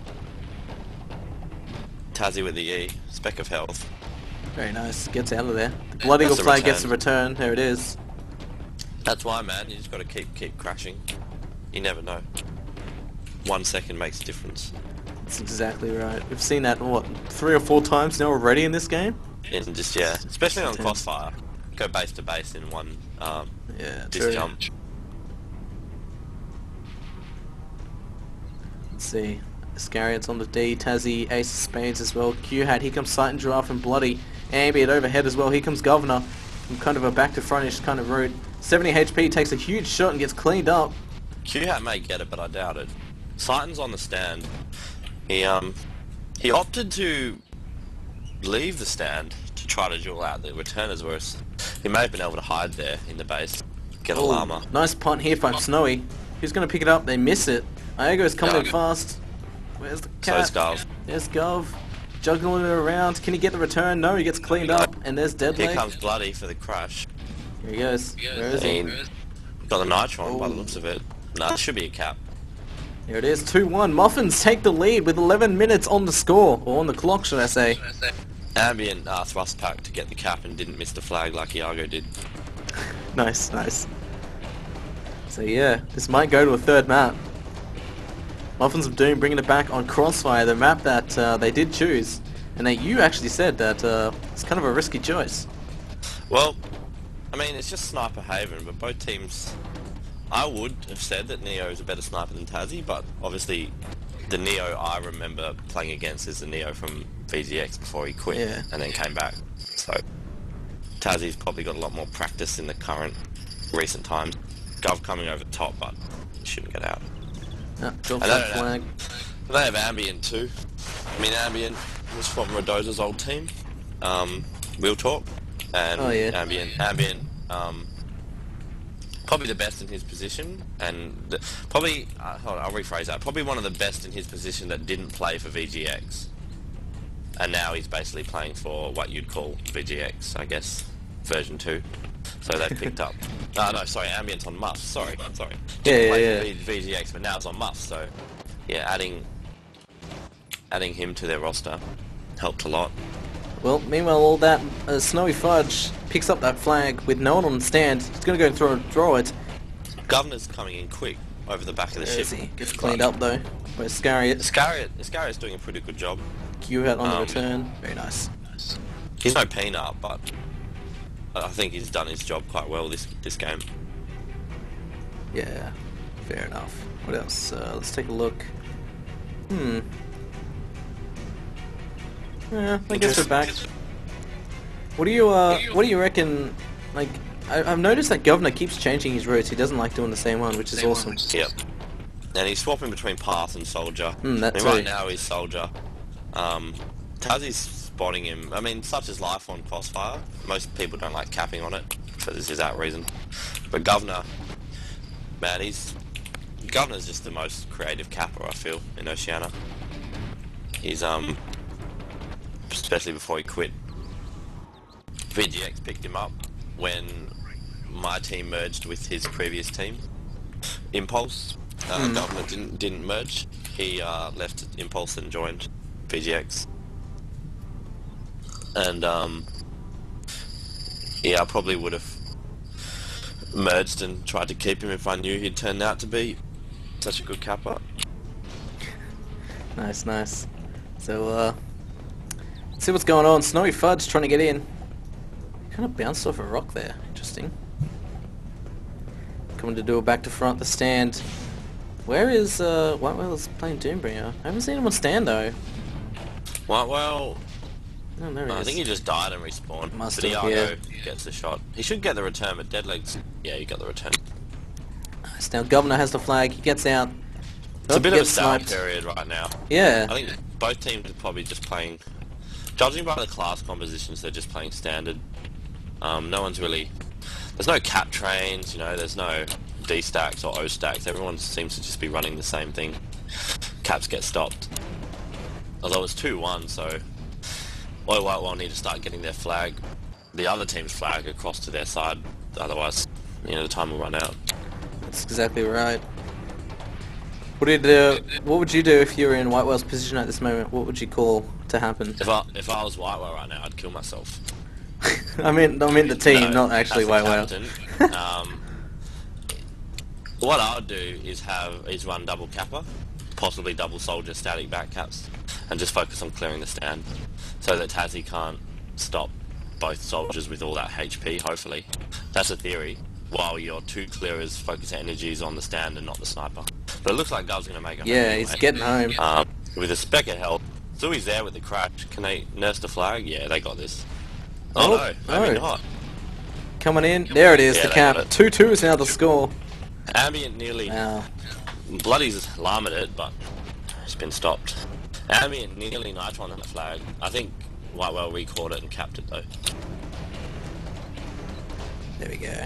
Tassie with the E. Speck of health. Very nice. Gets out of there. The Blood Eagle That's a flag return. gets a return. There it is. That's why, man. You just got to keep crashing. You never know. 1 second makes a difference. That's exactly right. We've seen that, what, 3 or 4 times now already in this game? And just, yeah. Especially on Intense. Crossfire. Go base to base in one Yeah, disc true. jump. Let's see. Iscariot's on the D, Tassie, Ace of Spades as well. Q-Hat, here comes Titan Giraffe and Bloody. Ambient overhead as well. Here comes Governor from kind of a back to frontish kind of route. 70 HP, takes a huge shot and gets cleaned up. Q-Hat may get it, but I doubt it. Titan's on the stand. He opted to leave the stand to try to duel out the returners, whereas he may have been able to hide there in the base. Get a Oh, llama. nice punt here from Snowy. Who's going to pick it up? They miss it. Iago's coming in Yeah. fast. Where's the So cat? is Gov. There's Gov. Juggling it around. Can he get the return? No, he gets cleaned up. And there's Here Deadleg. comes Bloody for the crash. Here he goes. Where is he? He got the Nitron by the Oh. looks of it. No, it should be a cap. Here it is. 2-1. Muffins take the lead with 11 minutes on the score. Or on the clock, should I say. Ambient thrust pack to get the cap and didn't miss the flag like Iago did. Nice, nice. So yeah, this might go to a third map. Muffins of Doom bringing it back on Crossfire, the map that they did choose. And that you actually said that it's kind of a risky choice. Well, I mean, it's just Sniper Haven, but both teams... I would have said that Neo is a better sniper than Tassie, but obviously the Neo I remember playing against is the Neo from VGX before he quit Yeah. and then came back. So Tassie's probably got a lot more practice in the current recent times. Gov coming over top, but shouldn't get out. Drop I that don't know. flag. But they have Ambient too. I mean, Ambient was from Radoza's old team, Real Talk, and Oh, yeah. Ambient, probably the best in his position, and probably, hold on, I'll rephrase that, probably one of the best in his position that didn't play for VGX. And now he's basically playing for what you'd call VGX, I guess, version 2. So they picked up. No, sorry, Ambient's on Muff. Sorry. Yeah, Played for VGX, but now it's on Muff. So, yeah, adding him to their roster helped a lot. Well, meanwhile, all that Snowy Fudge picks up that flag with no one on the stand. He's going to go and throw it. Governor's coming in quick over the back of the There is ship. he? Gets cleaned up though. By Iscariot. Iscariot's doing a pretty good job. Q-Hat on the return. Very nice. He's no peanut, but I think he's done his job quite well this game. Yeah, fair enough. What else? Let's take a look. Yeah, I guess we're back. What do you reckon? Like, I've noticed that Governor keeps changing his routes. He doesn't like doing the same one, which is awesome. Yep. And he's swapping between Path and Soldier. That I mean, right too. now he's Soldier. Tassie's spotting him. I mean, such is life on Crossfire. Most people don't like capping on it for this exact reason. But Governor, man, Governor's just the most creative capper, I feel, in Oceania. He's especially before he quit. VGX picked him up when my team merged with his previous team, Impulse. Governor didn't merge. He left Impulse and joined VGX. And yeah, I probably would have merged and tried to keep him if I knew he'd turned out to be such a good capper. Nice, nice. So, let's see what's going on. Snowy Fudge trying to get in. Kind of bounced off a rock there. Interesting. Coming to do a back to front the stand. Where is Whitewell is playing Doombringer? I haven't seen him on stand though. Well, Oh, there he I is. think he just died and respawned. Must but have, Iago gets the shot. He should get the return, but Deadleg's... Yeah, he got the return. Nice. Now Governor has the flag. He gets out. It's a bit of a Gets sour sniped. period right now. Yeah. I think both teams are probably just playing, judging by the class compositions, they're just playing standard. No one's really, there's no cap trains, you know, there's no D stacks or O stacks. Everyone seems to just be running the same thing. Caps get stopped. Although it's 2-1, so Oi White will need to start getting their flag, the other team's flag, across to their side. Otherwise, you know, the time will run out. That's exactly right. What would you do if you were in White Whale's position at this moment? What would you call to happen? If I was White Whale right now, I'd kill myself. I mean the team, No, not actually as the White Whale. captain, what I would do is run double kappa, possibly double soldier static back caps, and just focus on clearing the stand, so that Tassie can't stop both soldiers with all that HP, hopefully. That's a theory, while your two clearers focus their energies on the stand and not the sniper. But it looks like Gov's going to make it home Yeah, anyway. he's getting home. With a speck of health. Zui's there with the crash. Can they nurse the flag? Yeah, they got this. Oh, Oh no, maybe not. Coming in. There it is, Yeah, the they cap. got it. 2-2 is now the score. Ambient nearly... Wow. Bloody's llamed it, but it's been stopped. Ambient nearly nitron on the flag. I think White Whale recalled it and capped it though. There we go.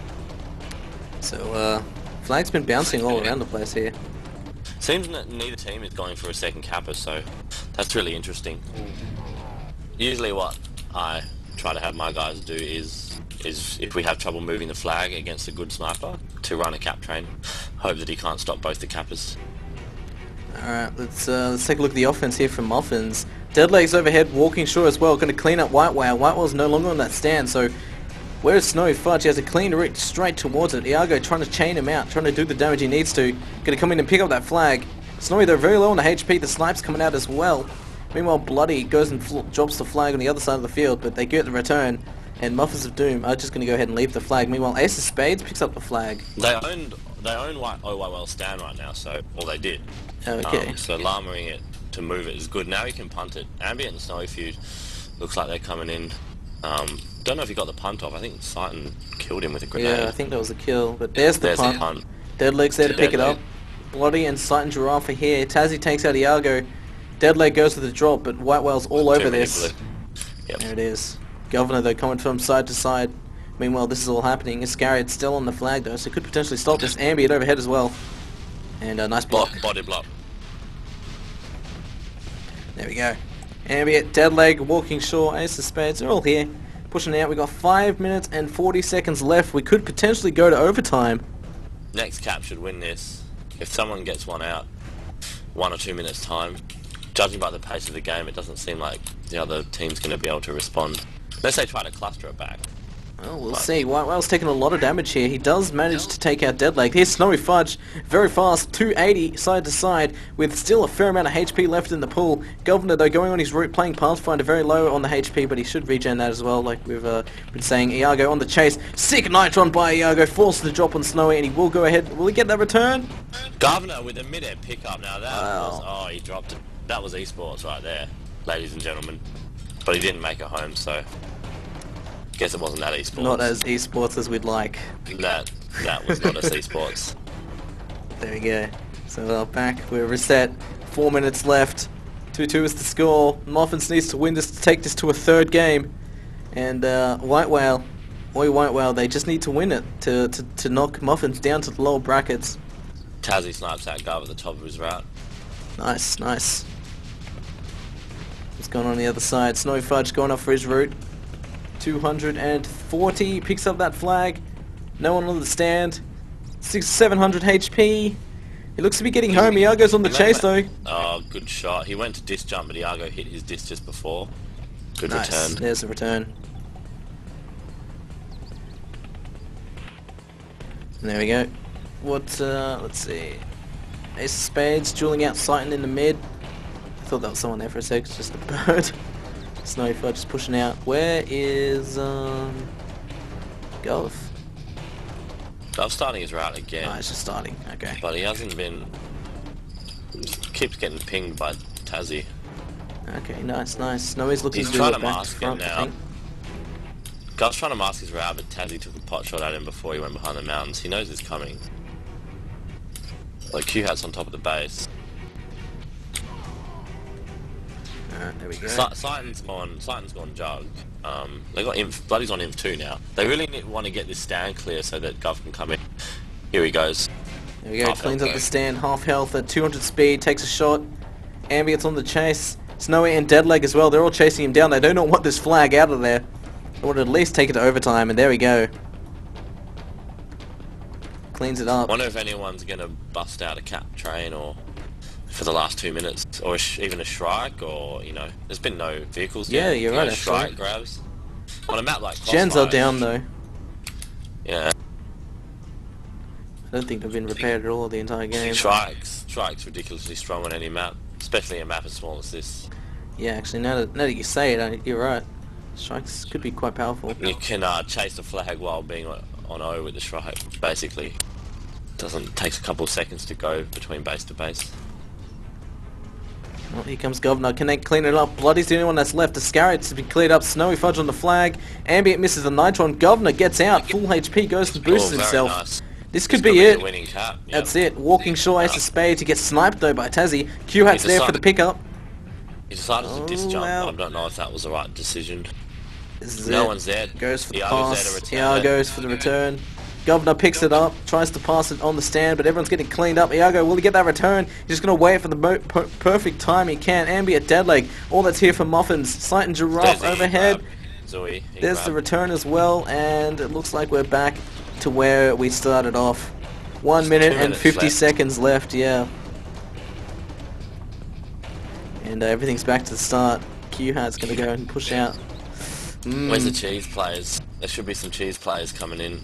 So, flag's been bouncing all around the place here. Seems that neither team is going for a second kappa, so that's really interesting. Usually what I try to have my guys do is if we have trouble moving the flag against a good sniper, to run a cap train. Hope that he can't stop both the kappas. Alright, let's take a look at the offense here from Muffins. Deadleg's overhead, walking short as well, going to clean up White Whale. White Whale's no longer on that stand, so where's Snowy Fudge? He has a clean route straight towards it. Iago trying to chain him out, trying to do the damage he needs to. Going to come in and pick up that flag. Snowy, they're very low on the HP, the snipe's coming out as well. Meanwhile, Bloody goes and drops the flag on the other side of the field, but they get the return. And Muffins of Doom are just going to go ahead and leave the flag. Meanwhile, Ace of Spades picks up the flag. They own White Whale stand right now, so well they did. Okay. So llamaing it to move it is good. Now he can punt it. Ambient and Snowy Feud looks like they're coming in. Don't know if he got the punt off. I think Sighton killed him with a grenade. Yeah, I think that was a kill. But there's the punt. The punt. Deadleg's there to pick it Deadleg. up. Bloody and Sighton Giraffe are here. Tassie takes out Iago. Deadleg goes with the drop, but White Whale's all over Too many this. blue. Yep. There it is. Governor, though, coming from side to side. Meanwhile, this is all happening. Iscariot's still on the flag, though, so could potentially stop this. Ambient overhead as well. And a nice block. Body block. There we go. Ambient, Deadleg, Walking Shore, Ace of Spades, they're all here. Pushing out. We've got 5 minutes and 40 seconds left. We could potentially go to overtime. Next cap should win this. If someone gets one out, 1 or 2 minutes time, judging by the pace of the game, it doesn't seem like the other team's going to be able to respond. Unless they try to cluster it back. Well, we'll see. White Whale's taking a lot of damage here. He does manage to take out Deadleg. Here's Snowy Fudge, very fast, 280 side to side, with still a fair amount of HP left in the pool. Governor, though, going on his route, playing Pathfinder, very low on the HP, but he should regen that as well, like we've been saying. Iago on the chase. Sick Nitron by Iago, forced the drop on Snowy, and he will go ahead. Will he get that return? Governor with a mid-air pickup. Now that Wow. was... Oh, he dropped it. That was esports right there, ladies and gentlemen. But he didn't make it home, so... Guess it wasn't that esports. Not as esports as we'd like. That was not as esports. There we go. So we're back. We're reset. 4 minutes left. 2-2 is the score. Muffins needs to win this to take this to a third game. And White Whale, White Whale, they just need to win it to knock Muffins down to the lower brackets. Tassie snipes that guy at the top of his route. Nice, nice. What's going on the other side? Snowy Fudge going up for his route. 240, picks up that flag. No one on the stand. 700 HP. He looks to be getting home. Iago's on the chase though. Oh, good shot. He went to disc jump, but Iago hit his disc just before. Good Nice. return. There's the return. And there we go. What, let's see. Ace of Spades, dueling out Sighton in the mid. I thought that was someone there for a sec, it's just a bird. Snowy Fudge just pushing out. Where is, Gulf? I'm starting his route again, Oh, it's just starting, okay. but he hasn't been... keeps getting pinged by Tassie. Okay, nice, nice. Snowy's looking He's to do trying it to back mask it front, I now. think. Gulf's trying to mask his route, but Tassie took a pot shot at him before he went behind the mountains. He knows it's coming. Like, Q-Hat's on top of the base. Alright, there we go. Titan's gone jug. They got Imp. Bloody's on Imp 2 now. They really want to get this stand clear so that Gov can come in. Here he goes. There we go, cleans up the stand, half health at 200 speed, takes a shot. Ambient's on the chase. Snowy and Deadleg as well, they're all chasing him down. They do not want this flag out of there. They want to at least take it to overtime, and there we go. Cleans it up. I wonder if anyone's going to bust out a cap train or for the last 2 minutes, or even a Shrike, or, you know, there's been no vehicles Yeah, down. you're right, Shrike grabs. On a map like Gens are down though. Yeah. I don't think they've been repaired at all the entire game. Shrike's ridiculously strong on any map, especially a map as small as this. Yeah, actually, now that you say it, you're right. Strikes could be quite powerful. You can chase the flag while being on O with the Shrike, basically. Takes a couple of seconds to go between base to base. Well, here comes Governor. Can they clean it up? Bloody's the only one that's left. Iscariot's been cleared up. Snowy Fudge on the flag. Ambient misses the Nitron. Governor gets out. Full HP goes to boost himself. Nice. This could be it. The winning cap. Yep. That's it. Walking Shore, Ace of Spades. He gets sniped though by Tassie. Q-Hat's there for the pickup. He decided to disjump. Wow. I don't know if that was the right decision. This is No it. one's there. Goes for the Iago's there pass. to return it. Iago's for the return. Governor picks it up, tries to pass it on the stand, but everyone's getting cleaned up. Iago, will he get that return? He's just going to wait for the perfect time he can. Ambient, Deadleg, all that's here for Muffins. Sight and Giraffe overhead. Zoe, There's the return as well, and it looks like we're back to where we started off. 1 minute and 50 seconds left, yeah. And everything's back to the start. Q-Hat's going to go and push out. Where's the cheese players? There should be some cheese players coming in.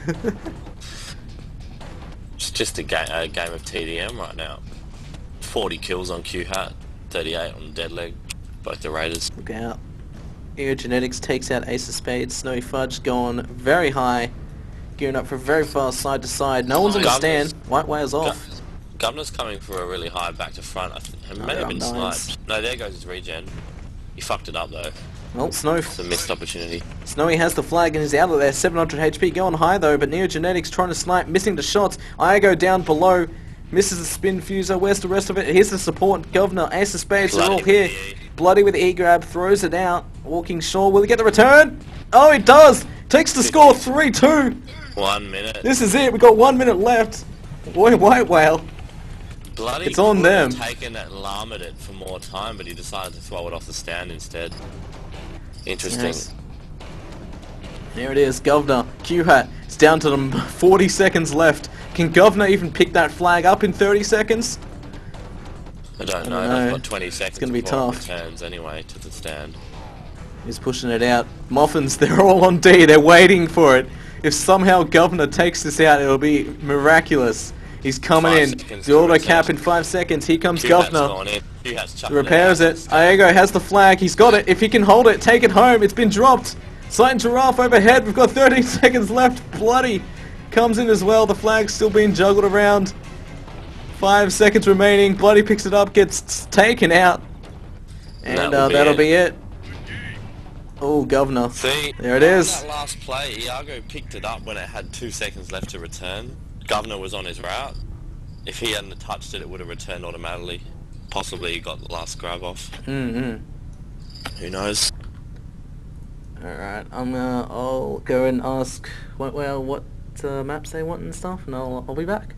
It's just a game of TDM right now. 40 kills on Q-Hat, 38 on Deadleg, both the Raiders. Look out. Aerogenetics takes out Ace of Spades. Snowy Fudge going very high. Gearing up for a very fast side to side. No one's on the stand. White Whale's off. Governor's coming for a really high back to front. It may have been sniped. No, there goes his regen. He fucked it up though. Well, Snow. It's a missed opportunity. Snowy has the flag and is out of there. 700 HP going high though, but Neogenetics trying to snipe, missing the shots. Iago down below, misses the spin fuser. Where's the rest of it? Here's the support. Governor, Ace of Spades are all here. Bloody with E-grab, throws it out. Walking Shore, will he get the return? Oh, he does! Takes the score 3-2. 1 minute. This is it. We got 1 minute left. Boy, White Whale. Bloody it's on them. Taken it and llamed it for more time, but he decided to throw it off the stand instead. Interesting. Yes. There it is, Governor. Q-Hat. It's down to them 40 seconds left. Can Governor even pick that flag up in 30 seconds? I don't know. I've got 20 seconds. It's going to be tough. Returns anyway to the stand. He's pushing it out. Muffins, they're all on D. They're waiting for it. If somehow Governor takes this out, it'll be miraculous. He's coming in. The auto cap in 5 seconds. Here comes Governor. Repairs it. Iago has the flag. He's got it. If he can hold it, take it home. It's been dropped. Sight and Giraffe overhead. We've got 30 seconds left. Bloody comes in as well. The flag's still being juggled around. 5 seconds remaining. Bloody picks it up, gets taken out. And that'll be it. Oh, Governor. See, there it is. That last play, Iago picked it up when it had 2 seconds left to return. Governor was on his route. If he hadn't touched it, it would have returned automatically. Possibly he got the last grab off. Who knows? Alright, I'll go and ask what maps they want and stuff, and I'll be back.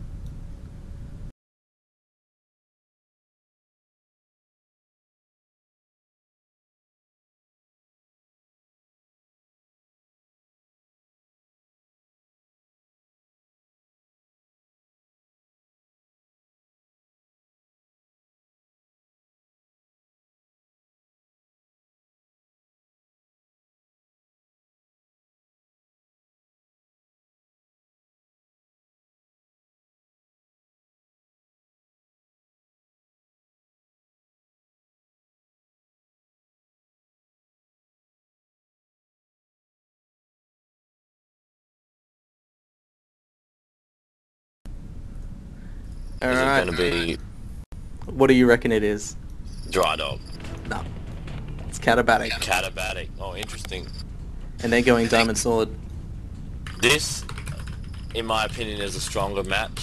Alright. Is it going to be What do you reckon it is? Dry Dog? No. It's Katabatic. Katabatic. Oh, interesting. And they're going Diamond Sword. This, in my opinion, is a stronger map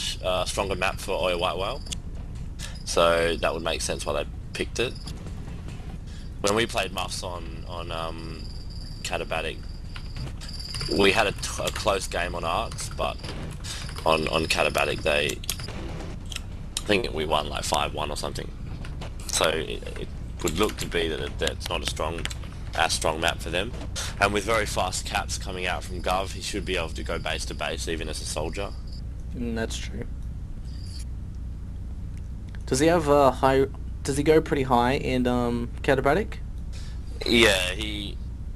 for Oya White Whale. So that would make sense why they picked it. when we played Muffs on Katabatic, we had a close game on Arcs, but on Katabatic I think we won like 5-1 or something. So it would look to be that that's not a strong map for them. And with very fast caps coming out from Gov, he should be able to go base to base even as a soldier. That's true. Does he have high? Does he go pretty high in Katabatic? Yeah, he'd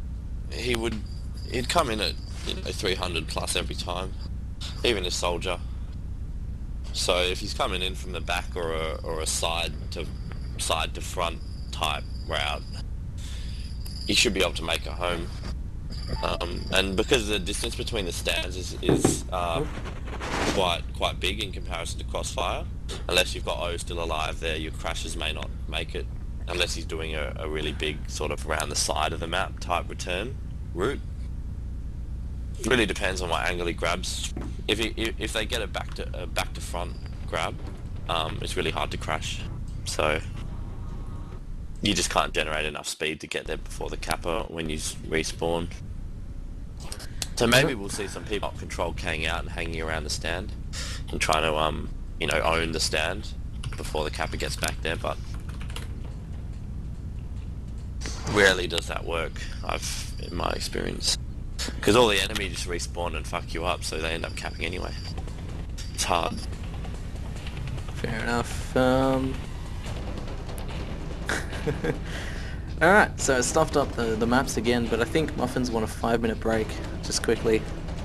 come in at 300 plus every time, even as soldier. So if he's coming in from the back or a side to front type route, he should be able to make it home. And because the distance between the stands is quite big in comparison to Crossfire, unless you've got O still alive there, your crashes may not make it, unless he's doing a really big sort of around the side of the map type return route. It really depends on what angle he grabs. If they get a back to front grab, it's really hard to crash. So you just can't generate enough speed to get there before the kappa when you respawn. So maybe we'll see some people control Kang out and hanging around the stand and trying to own the stand before the kappa gets back there, but rarely does that work, in my experience. Because all the enemy just respawn and fuck you up, so they end up capping anyway. It's hard. Fair enough. Alright, so I stuffed up the maps again, but I think Muffins want a 5-minute break, just quickly.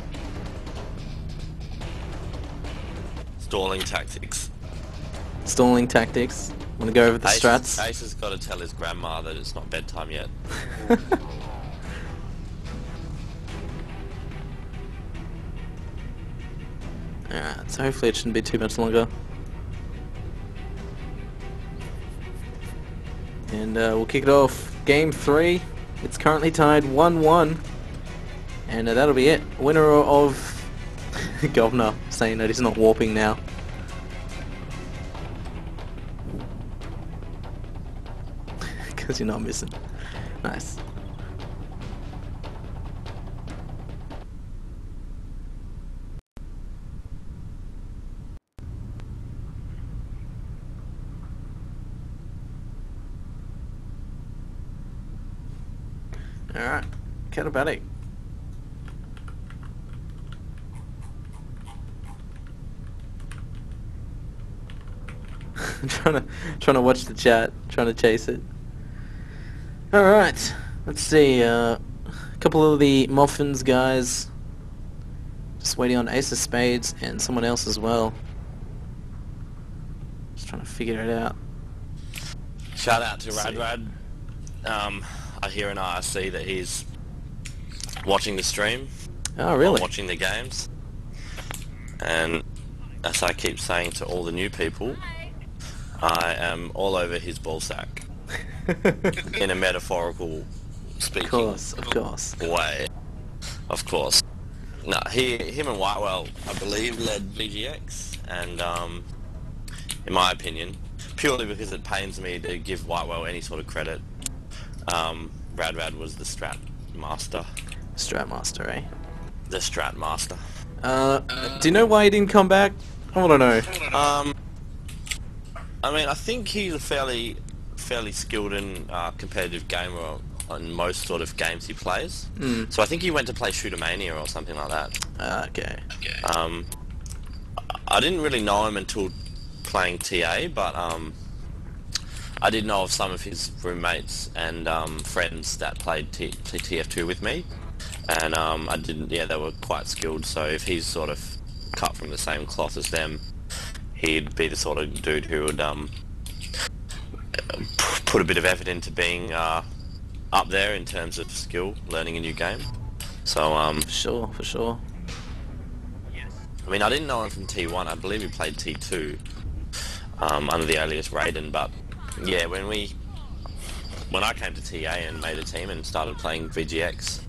Stalling tactics. Stalling tactics. Wanna go over the strats? Ace has got to tell his grandma that it's not bedtime yet. Alright, so hopefully it shouldn't be too much longer. And we'll kick it off. Game 3. It's currently tied 1-1. And that'll be it. Winner of Governor saying that he's not warping now. Because you're not missing. Nice. Alright, Katabatic. trying to watch the chat, trying to chase it. Alright, let's see, a couple of the Muffins guys. Just waiting on Ace of Spades and someone else as well. Just trying to figure it out. Shout out to Radrad. I hear in IRC that he's watching the stream. Oh, really? Watching the games. And as I keep saying to all the new people, I am all over his ballsack. In a metaphorical speaking Of course. way. Of course. No, him and Whitewell, I believe, led VGX, and in my opinion, purely because it pains me to give Whitewell any sort of credit, Radrad was the strat master. Strat master, eh? The strat master. Do you know why he didn't come back? I want to know. I mean, I think he's a fairly skilled and competitive gamer on most sort of games he plays. So I think he went to play Shootermania or something like that. Okay. I didn't really know him until playing TA, but I did know of some of his roommates and friends that played TF2 with me, and they were quite skilled, so if he's sort of cut from the same cloth as them, he'd be the sort of dude who would put a bit of effort into being up there in terms of skill, learning a new game. So For sure. I mean, I didn't know him from T1, I believe he played T2 under the alias Raiden, but yeah, when I came to TA and made a team and started playing VGX,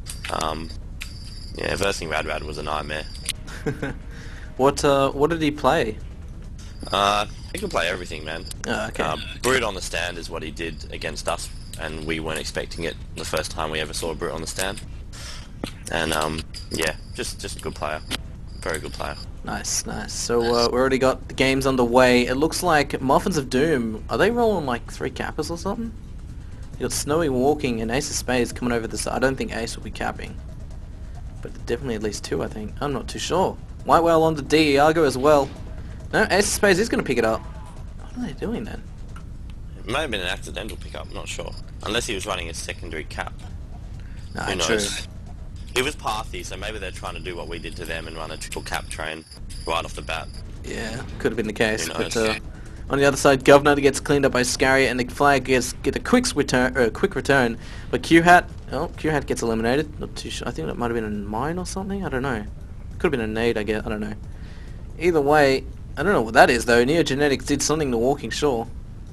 versing Radrad was a nightmare. What did he play? He could play everything, man. Oh, okay. Brood on the stand is what he did against us and we weren't expecting it the first time we ever saw a Brute on the stand. And yeah, just a good player, very good player. Nice, nice. So we already got the games underway. It looks like Muffins of Doom, are they rolling like 3 Kappas or something? You got Snowy walking and Ace of Spades coming over the side. I don't think Ace will be capping, but definitely at least 2, I think. I'm not too sure. White Whale on the D, Iago as well. No, Ace of Spades is going to pick it up. What are they doing then? It may have been an accidental pickup, not sure. Unless he was running a secondary cap. Nah, Who knows? true. He was pathy, so maybe they're trying to do what we did to them and run a triple cap train right off the bat. Yeah, could have been the case. Who But knows? on the other side, Governor gets cleaned up by Scariot, and the flag get a quick return. But Q-Hat, Q-Hat gets eliminated. Not too sure. I think that might have been a mine or something. I don't know. Could have been a nade, I guess. I don't know. Either way, I don't know what that is though. Neogenetics did something to Walking Shore.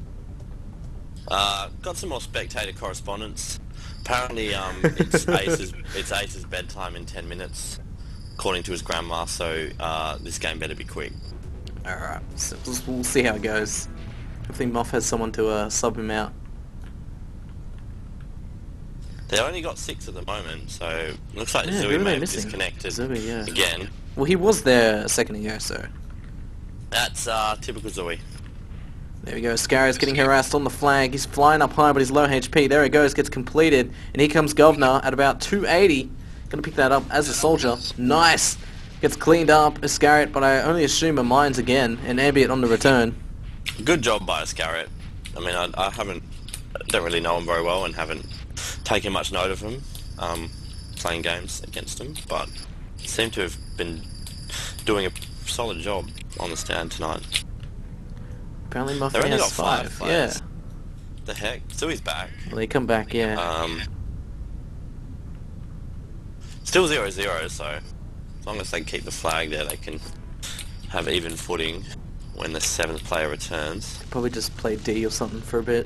Got some more spectator correspondence. Apparently, it's Ace's bedtime in 10 minutes, according to his grandma. So this game better be quick. All right, so we'll see how it goes. Hopefully, Moff has someone to sub him out. They only got 6 at the moment, so looks like Yeah, who Zooey are may they have missing? disconnected Zooey, yeah. again. Well, he was there a second ago, so That's typical Zooey. there we go. Scariot's getting harassed on the flag. He's flying up high, but he's low HP. There he goes, gets completed, and here comes Governor at about 280. Gonna pick that up as a soldier. Nice. Gets cleaned up, Iscariot, but I only assume a mines again, and Ambient on the return. Good job by Iscariot. I mean, I don't really know him very well and haven't taken much note of him playing games against him, but seem to have been doing a solid job on the stand tonight. Apparently Muffy They've only has got 5 5. players. Yeah. The heck? Zooey's back. Well, they come back, yeah. Still 0-0, so as long as they keep the flag there, they can have even footing when the 7th player returns. Probably just play D or something for a bit.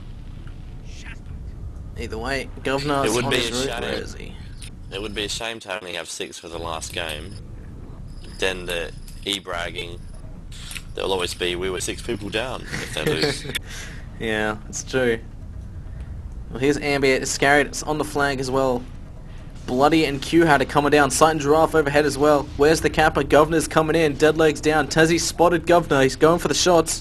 Either way, Governor's It would on be his a route. shame. Where is he? It would be a shame to only have 6 for the last game. Then the e-bragging, there'll always be, we were 6 people down if they lose. Yeah, it's true. Well, here's Ambient. Iscariot on the flag as well. Bloody and Q-Hat are coming down. Sight and Giraffe overhead as well. Where's the Kappa? Governor's coming in. Deadleg's down. Tassie spotted Governor. He's going for the shots.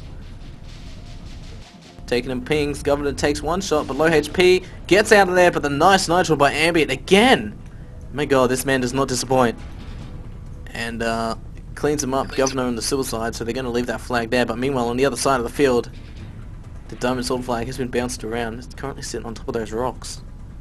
Taking him pings. Governor takes 1 shot, but low HP. Gets out of there, but the nice nitro by Ambient again. My god, this man does not disappoint. And cleans him up. Governor on the suicide, so they're going to leave that flag there. But meanwhile, on the other side of the field, the Diamond Sword flag has been bounced around. It's currently sitting on top of those rocks.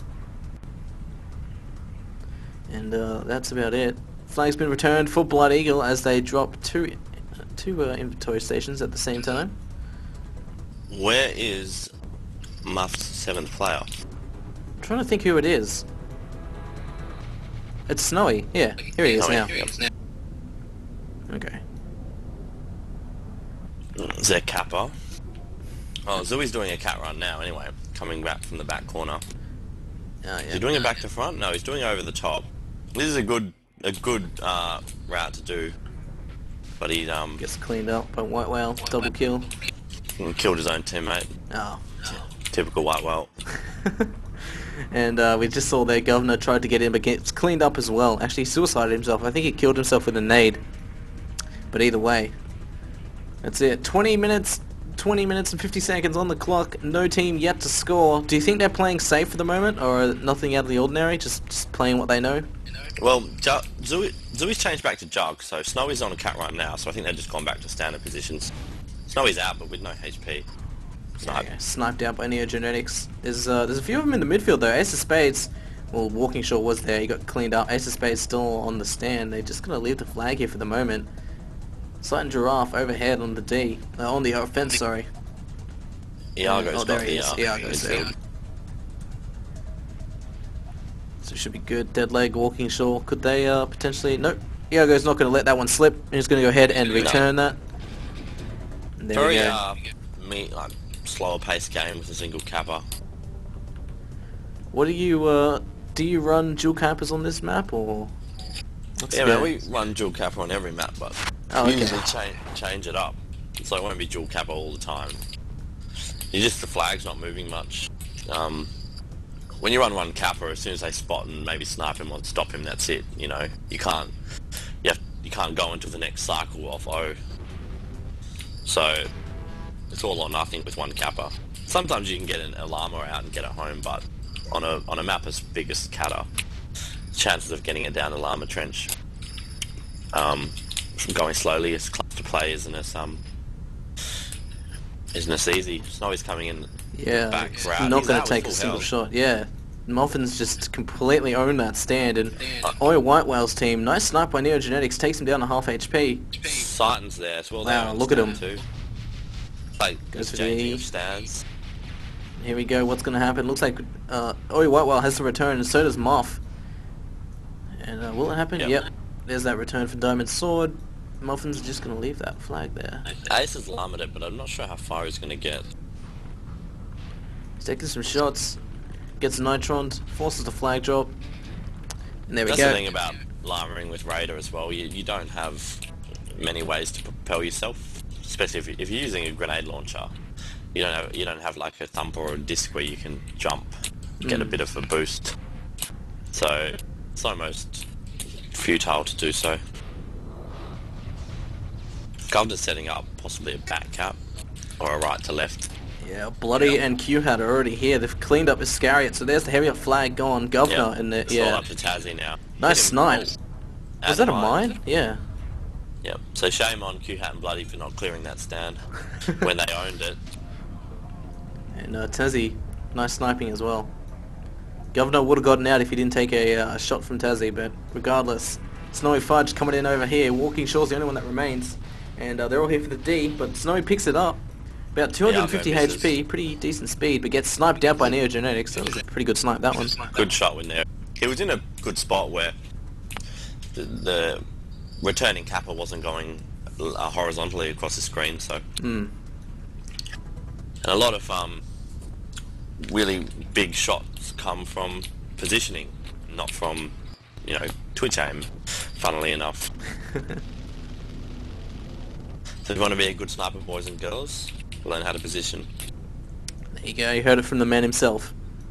And that's about it. Flag's been returned for Blood Eagle as they drop two inventory stations at the same time. Where is Muff's 7th player? I'm trying to think who it is. It's Snowy. Yeah, here he is Snowy, now. yep. Okay. Is there Kappa? Oh, Zooey's doing a cat run now anyway, coming back from the back corner. Oh, Is he yeah. doing it back to front? No, he's doing it over the top. This is a good route to do. But he Gets cleaned up by White Whale. Double kill. killed his own teammate. Oh. Typical White Whale. And we just saw their Governor tried to get in, but gets cleaned up as well. Actually, he suicided himself. I think he killed himself with a nade. But either way, that's it. 20 minutes and 50 seconds on the clock. No team yet to score. Do you think they're playing safe for the moment, or nothing out of the ordinary? Just playing what they know? Well, Zooey's changed back to Jug, so Snowy's on a cat run now, so I think they've just gone back to standard positions. Snowy's out, but with no HP. Snipe. Yeah, sniped out by Neogenetics. There's a few of them in the midfield though. Ace of Spades, well, Walking Shore was there. He got cleaned up. Ace of Spades still on the stand. They're just gonna leave the flag here for the moment. Sight and Giraffe overhead on the D, on the offense. Sorry. Iago's there got he the is. Iago's there. midfield. So it should be good. Deadleg, Walking Shore. Could they potentially? Nope. Iago's not going to let that one slip. He's going to go ahead and return that. And there we Very go. slower paced game with a single Kappa. What do you run dual cappers on this map or? What's Yeah, the- man, we run dual Kappa on every map, but Oh, we okay. usually change it up. So it won't be dual Kappa all the time. It's just the flag's not moving much. when you run one Kappa, as soon as they spot and maybe snipe him or stop him, that's it. You know, you can't go into the next cycle off O. So it's all or nothing with one Kappa. Sometimes you can get a llama out and get it home, but on a map as big as Kata, chances of getting it down the llama trench from going slowly is close to play isn't as easy. Snowy's coming in. Yeah, back route. not He's going out to take with a full single health. shot. Yeah, Muffins just completely owned that stand, and Oi White Whale's team, nice snipe by Neogenetics, takes him down to half HP. Titan's there as well. Wow, they look at him. Too. Like Goes for changing the- of stands. Here we go, what's going to happen? Looks like Oi White Whale has to return, and so does Muff. And will it happen? Yep. Yep. There's that return for Diamond Sword. Muffin's just going to leave that flag there. Ace has llamaed it, but I'm not sure how far he's going to get. He's taking some shots, gets Nitron, forces the flag drop, and there we That's go. the thing about llamaing with Raider as well. You don't have many ways to propel yourself, especially if you're using a grenade launcher. You don't have like a thumper or a disc where you can jump, get a bit of a boost. So it's almost futile to do so. Governor's setting up possibly a back cap or a right to left. Yeah, Bloody and Q-Hat are already here. They've cleaned up Iscariot, so there's the heavy up flag gone. Governor Yep. in there, It's all yeah. up to Tazzy now. Nice Hit him. snipe. Oh, Was that a at mine? Yeah. Yep. So shame on Q-Hat and Bloody for not clearing that stand when they owned it. And Tazzy, nice sniping as well. Governor would have gotten out if he didn't take a shot from Tazzy, but regardless. Snowy Fudge coming in over here. Walking Shore's the only one that remains. And they're all here for the D, but Snowy picks it up. About 250 Yeah, misses. HP, pretty decent speed, but gets sniped out by Neogenetics. That was a pretty good snipe, that one. Good shot when there. He was in a good spot where the returning Kappa wasn't going horizontally across the screen, so. And a lot of really big shots come from positioning, not from, twitch aim, funnily enough. So if you want to be a good sniper, boys and girls, learn how to position. There you go, you heard it from the man himself.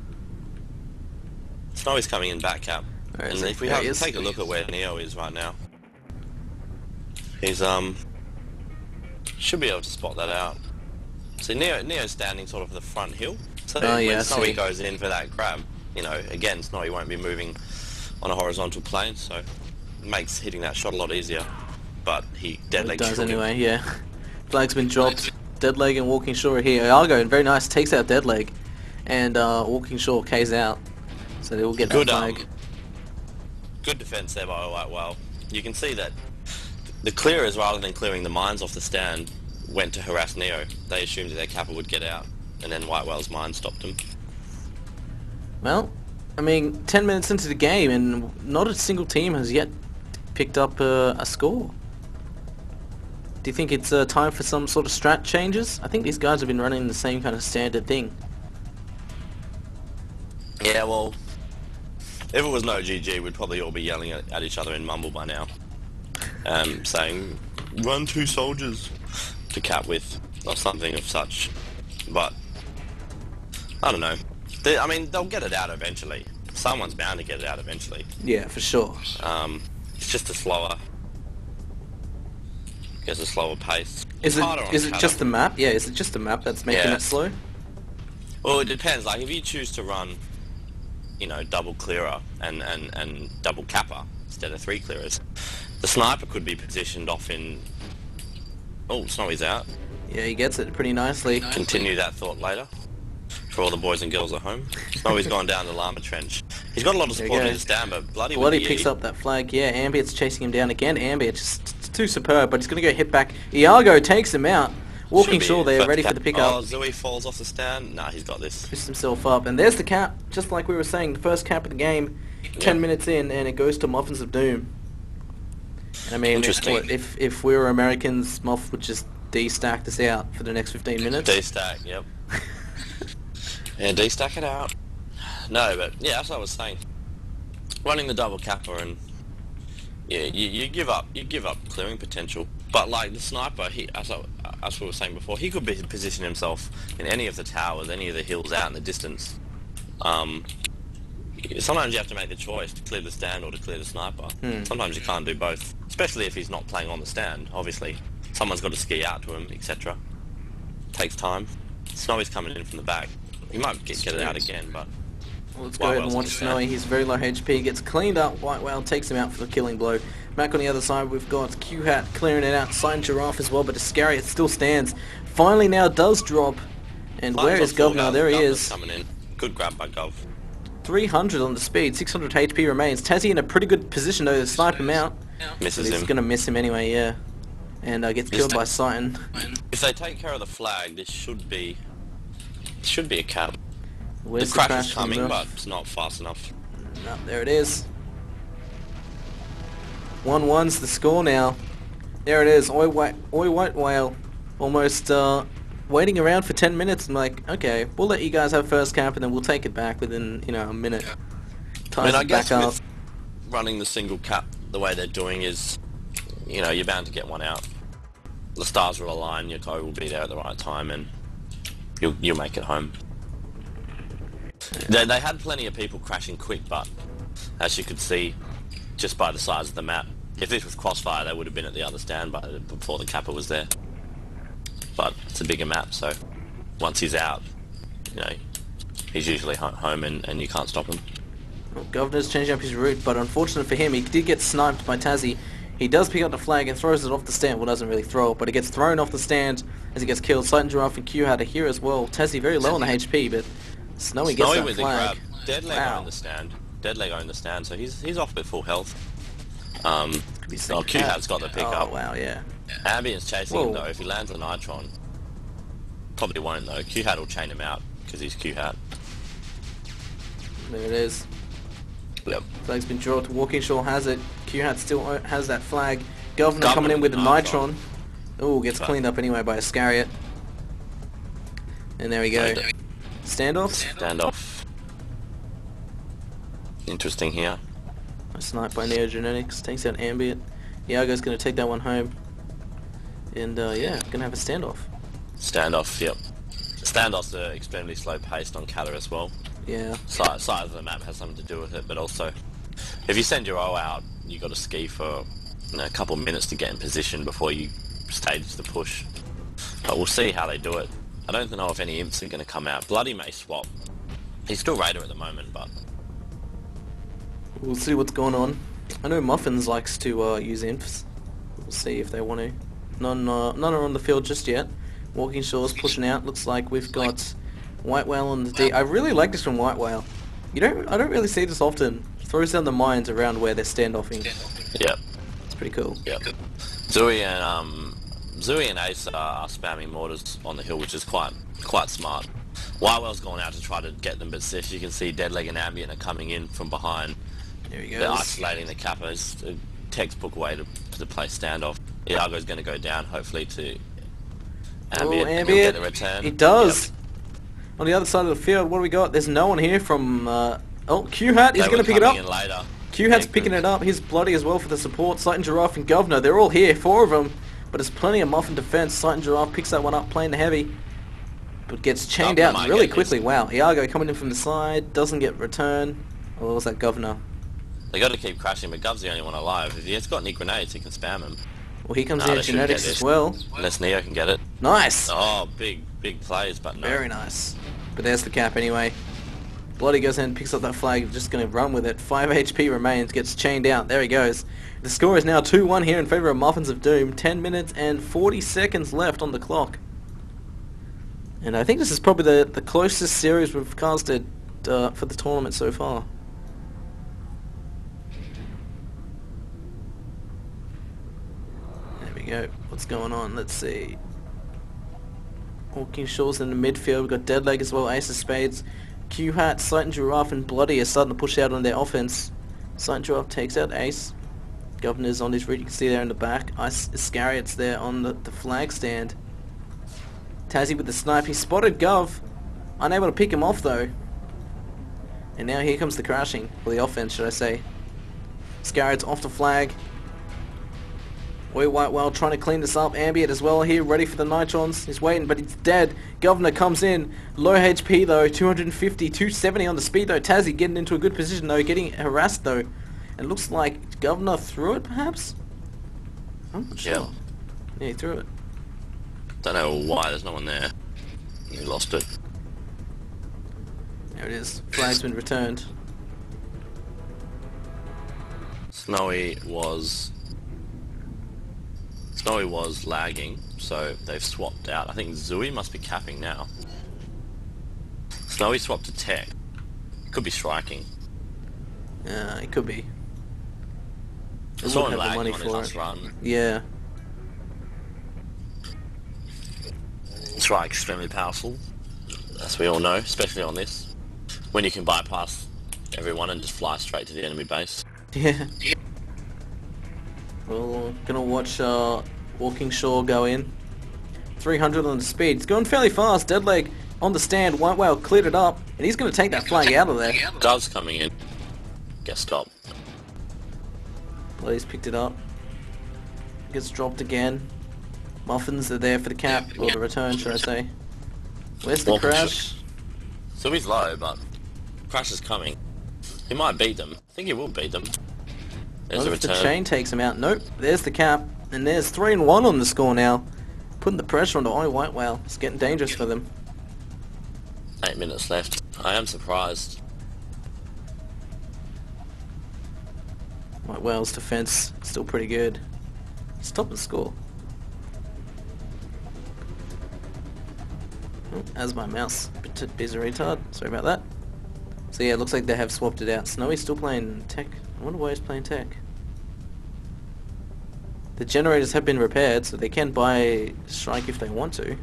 Snowy's coming in back cap. Where And is he? if we There have he to is. take a look at where Neo is right now, he's should be able to spot that out. So Neo's standing sort of the front hill. So Oh, yeah, I when Snowy see. goes in for that grab, again Snowy won't be moving on a horizontal plane, so it makes hitting that shot a lot easier. But he dead It leg does anyway, yeah. Flag's been dropped. Deadleg and Walking Shore are here. Argo, very nice, takes out Deadleg. And Walking Shore K's out. So they will get that Good flag. good defense there by White Whale. You can see that the clearers, rather than clearing the mines off the stand, went to harass Neo. They assumed that their Kappa would get out, and then White Whale's mine stopped him. Well, I mean, 10 minutes into the game and not a single team has yet picked up a score. Do you think it's time for some sort of strat changes? I think these guys have been running the same kind of standard thing. Yeah, well, if it was no GG, we'd probably all be yelling at each other in Mumble by now. Saying, run 2 soldiers to cap with, or something of such. But, I don't know. They'll get it out eventually. Someone's bound to get it out eventually. Yeah, for sure. It's just a slower pace. Is It's harder on it Kata. just the map? Yeah, is it just the map that's making Yeah. it slow? Well, it depends. Like, if you choose to run, double clearer and double kappa instead of 3 clearers, the sniper could be positioned off in... Oh, Snowy's out. Yeah, he gets it pretty nicely. Continue that thought later. For all the boys and girls at home. Snowy's gone down the llama trench. He's got a lot of There you support go. in his stand, but Bloody Bloody with the picks E. up that flag. Yeah, Ambient's chasing him down again. Ambient just too superb, but he's going to go hit back. Iago takes him out. Walking Should be Shore there, first ready for cap. the pickup. Oh, Zooey falls off the stand. Nah, he's got this. Twists himself up, and there's the cap. Just like we were saying, the first cap of the game. 10 minutes in, and it goes to Muffins of Doom. I mean, Interesting. if we were Americans, Muff would just de-stack this out for the next 15 minutes. D-stack, yep. Yeah, D-stack it out. No, but yeah, that's what I was saying. Running the double kappa and yeah, you give up clearing potential. But like the sniper, as we were saying before, he could position himself in any of the towers, any of the hills out in the distance, Sometimes you have to make the choice to clear the stand or to clear the sniper. Sometimes you can't do both, especially if he's not playing on the stand, obviously. Someone's got to ski out to him, etc. Takes time. Snowy's coming in from the back. He might get it out again, but... Well, let's go ahead and watch Snowy. He's very low HP, gets cleaned up. White Whale takes him out for the killing blow. Back on the other side, we've got Q-Hat clearing it out. Sighting Giraffe as well, but Iscariot still stands. Finally now does drop. And where is Governor? There he is. Coming in. Good grab by Gov. 300 on the speed, 600 HP remains. Tassie in a pretty good position though to snipe him out. Misses him. He's going to miss him anyway, yeah. And gets killed by Sighting. If they take care of the flag, this should be a cap. Where's the crash is coming, but it's not fast enough. No, there it is. 1-1's the score now. There it is. Oi White Whale almost waiting around for 10 minutes. I'm like, okay, we'll let you guys have first cap and then we'll take it back within, a minute. I mean, I guess with running the single cap the way they're doing is, you're bound to get one out. The stars will align, your toe will be there at the right time, and you'll make it home. They had plenty of people crashing quick, but as you could see, just by the size of the map, if this was Crossfire, they would have been at the other stand before the capper was there. But it's a bigger map, so once he's out, he's usually home and you can't stop him. Well, Governor's changing up his route, but unfortunate for him, he did get sniped by Tassie. He does pick up the flag and throws it off the stand. Well, doesn't really throw it, but it gets thrown off the stand as he gets killed. Sighting Giraffe and Q-Hat are here as well. Tassie very low on the HP, but Snowy gets that flag. Deadleg owned the stand. Deadleg owned the stand, so he's off with full health. Q-Hat's got the pickup. Oh, wow, yeah. Ambient's chasing him though. If he lands a Nitron, probably won't though. Q-Hat will chain him out because he's Q-Hat. There it is. Yep. Flag's been drawn to Walkinshaw has it. Q-Hat still has that flag. Governor coming in with a Nitron. Oh, gets cleaned up anyway by Iscariot. And there we go. Standoff? Standoff. Interesting here. A snipe by Neogenetics. Takes out Ambient. Iago's going to take that one home. And yeah, going to have a standoff. Standoff, yep. Standoffs are extremely slow paced on Cata as well. Yeah. Size of the map has something to do with it, but also if you send your O out, you got to ski for a couple minutes to get in position before you stage the push. But we'll see how they do it. I don't know if any imps are going to come out. Bloody may swap. He's still Raider at the moment, but we'll see what's going on. I know Muffins likes to use imps. We'll see if they want to. None are on the field just yet. Walkingshaw's pushing out. Looks like we've got White Whale on the D. I really like this from White Whale. I don't really see this often. Throws down the mines around where they're standoffing. Yep. It's pretty cool. Yep. Zooey and Ace are spamming mortars on the hill, which is quite smart. White Whale's gone out to try to get them, but as you can see, Deadleg and Ambient are coming in from behind. There he goes. They're isolating the Kappa. It's a textbook way to play standoff. Iago's going to go down, hopefully, to Ambient. And he'll get the return. He does. Yep. On the other side of the field, what do we got? There's no one here from... Q-Hat is going to pick it up. Q-Hat's picking it up. He's bloody as well for the support. Sighting Giraffe and Governor, they're all here, 4 of them. But there's plenty of Muffin defense. Sighting Giraffe picks that one up, playing the heavy. But gets chained out really quickly. Wow, Iago coming in from the side, doesn't get return. Oh, what was that, Governor? They got to keep crashing, but Gov's the only one alive. If he's got any grenades, he can spam him. Well, here comes Neogenetics as well. Unless Neo can get it. Nice! Oh, big plays, but no. Very nice. But there's the cap anyway. Bloody goes in, picks up that flag, just going to run with it. 5 HP remains, gets chained out. There he goes. The score is now 2-1 here in favour of Muffins of Doom. 10 minutes and 40 seconds left on the clock. And I think this is probably the closest series we've casted for the tournament so far. There we go. What's going on? Let's see. Walkingshaw's in the midfield. We've got Deadleg as well, Ace of Spades. Q-Hat, Sighting Giraffe and Bloody are starting to push out on their offense. Sighting Giraffe takes out Ace. Governor's on his route, you can see there in the back. Iscariot's there on the flag stand. Tassie with the snipe. He spotted Gov. Unable to pick him off though. And now here comes the crashing. Or the offense, should I say. Iscariot's off the flag. Oi White Whale trying to clean this up. Ambient as well here, ready for the Nitrons. He's waiting, but he's dead. Governor comes in. Low HP though, 250, 270 on the speed though. Tazzy getting into a good position though, getting harassed though. And looks like Governor threw it perhaps? I'm not sure. Yeah, he threw it. Don't know why, there's no one there. He lost it. There it is. Flag's been returned. Snowy was lagging, so they've swapped out. I think Zui must be capping now. Snowy swapped to tech. Could be striking. Yeah, it could be. I saw him lagging on his last run. Yeah. Strike extremely powerful, as we all know, especially on this. When you can bypass everyone and just fly straight to the enemy base. Yeah. Well, gonna watch Walking Shore go in. 300 on the speed. It's going fairly fast. Deadleg on the stand. White Whale cleared it up, and he's gonna take that flag out of there. Dove's coming in. Guess stop. Blaze picked it up. Gets dropped again. Muffins are there for the cap, or the return, should I say. Where's the crash? So he's low, but Crash is coming. He might beat them. I think he will beat them. There's What a if the return. chain takes him out? Nope. There's the cap, and there's 3-1 on the score now. Putting the pressure onto Oi White Whale. It's getting dangerous for them. 8 minutes left. I am surprised. White Whale's defense still pretty good. Stop and score. Oh, as my mouse bit busy retard. Sorry about that. So yeah, it looks like they have swapped it out. Snowy's still playing tech. I wonder why he's playing tech. The generators have been repaired, so they can buy strike if they want to.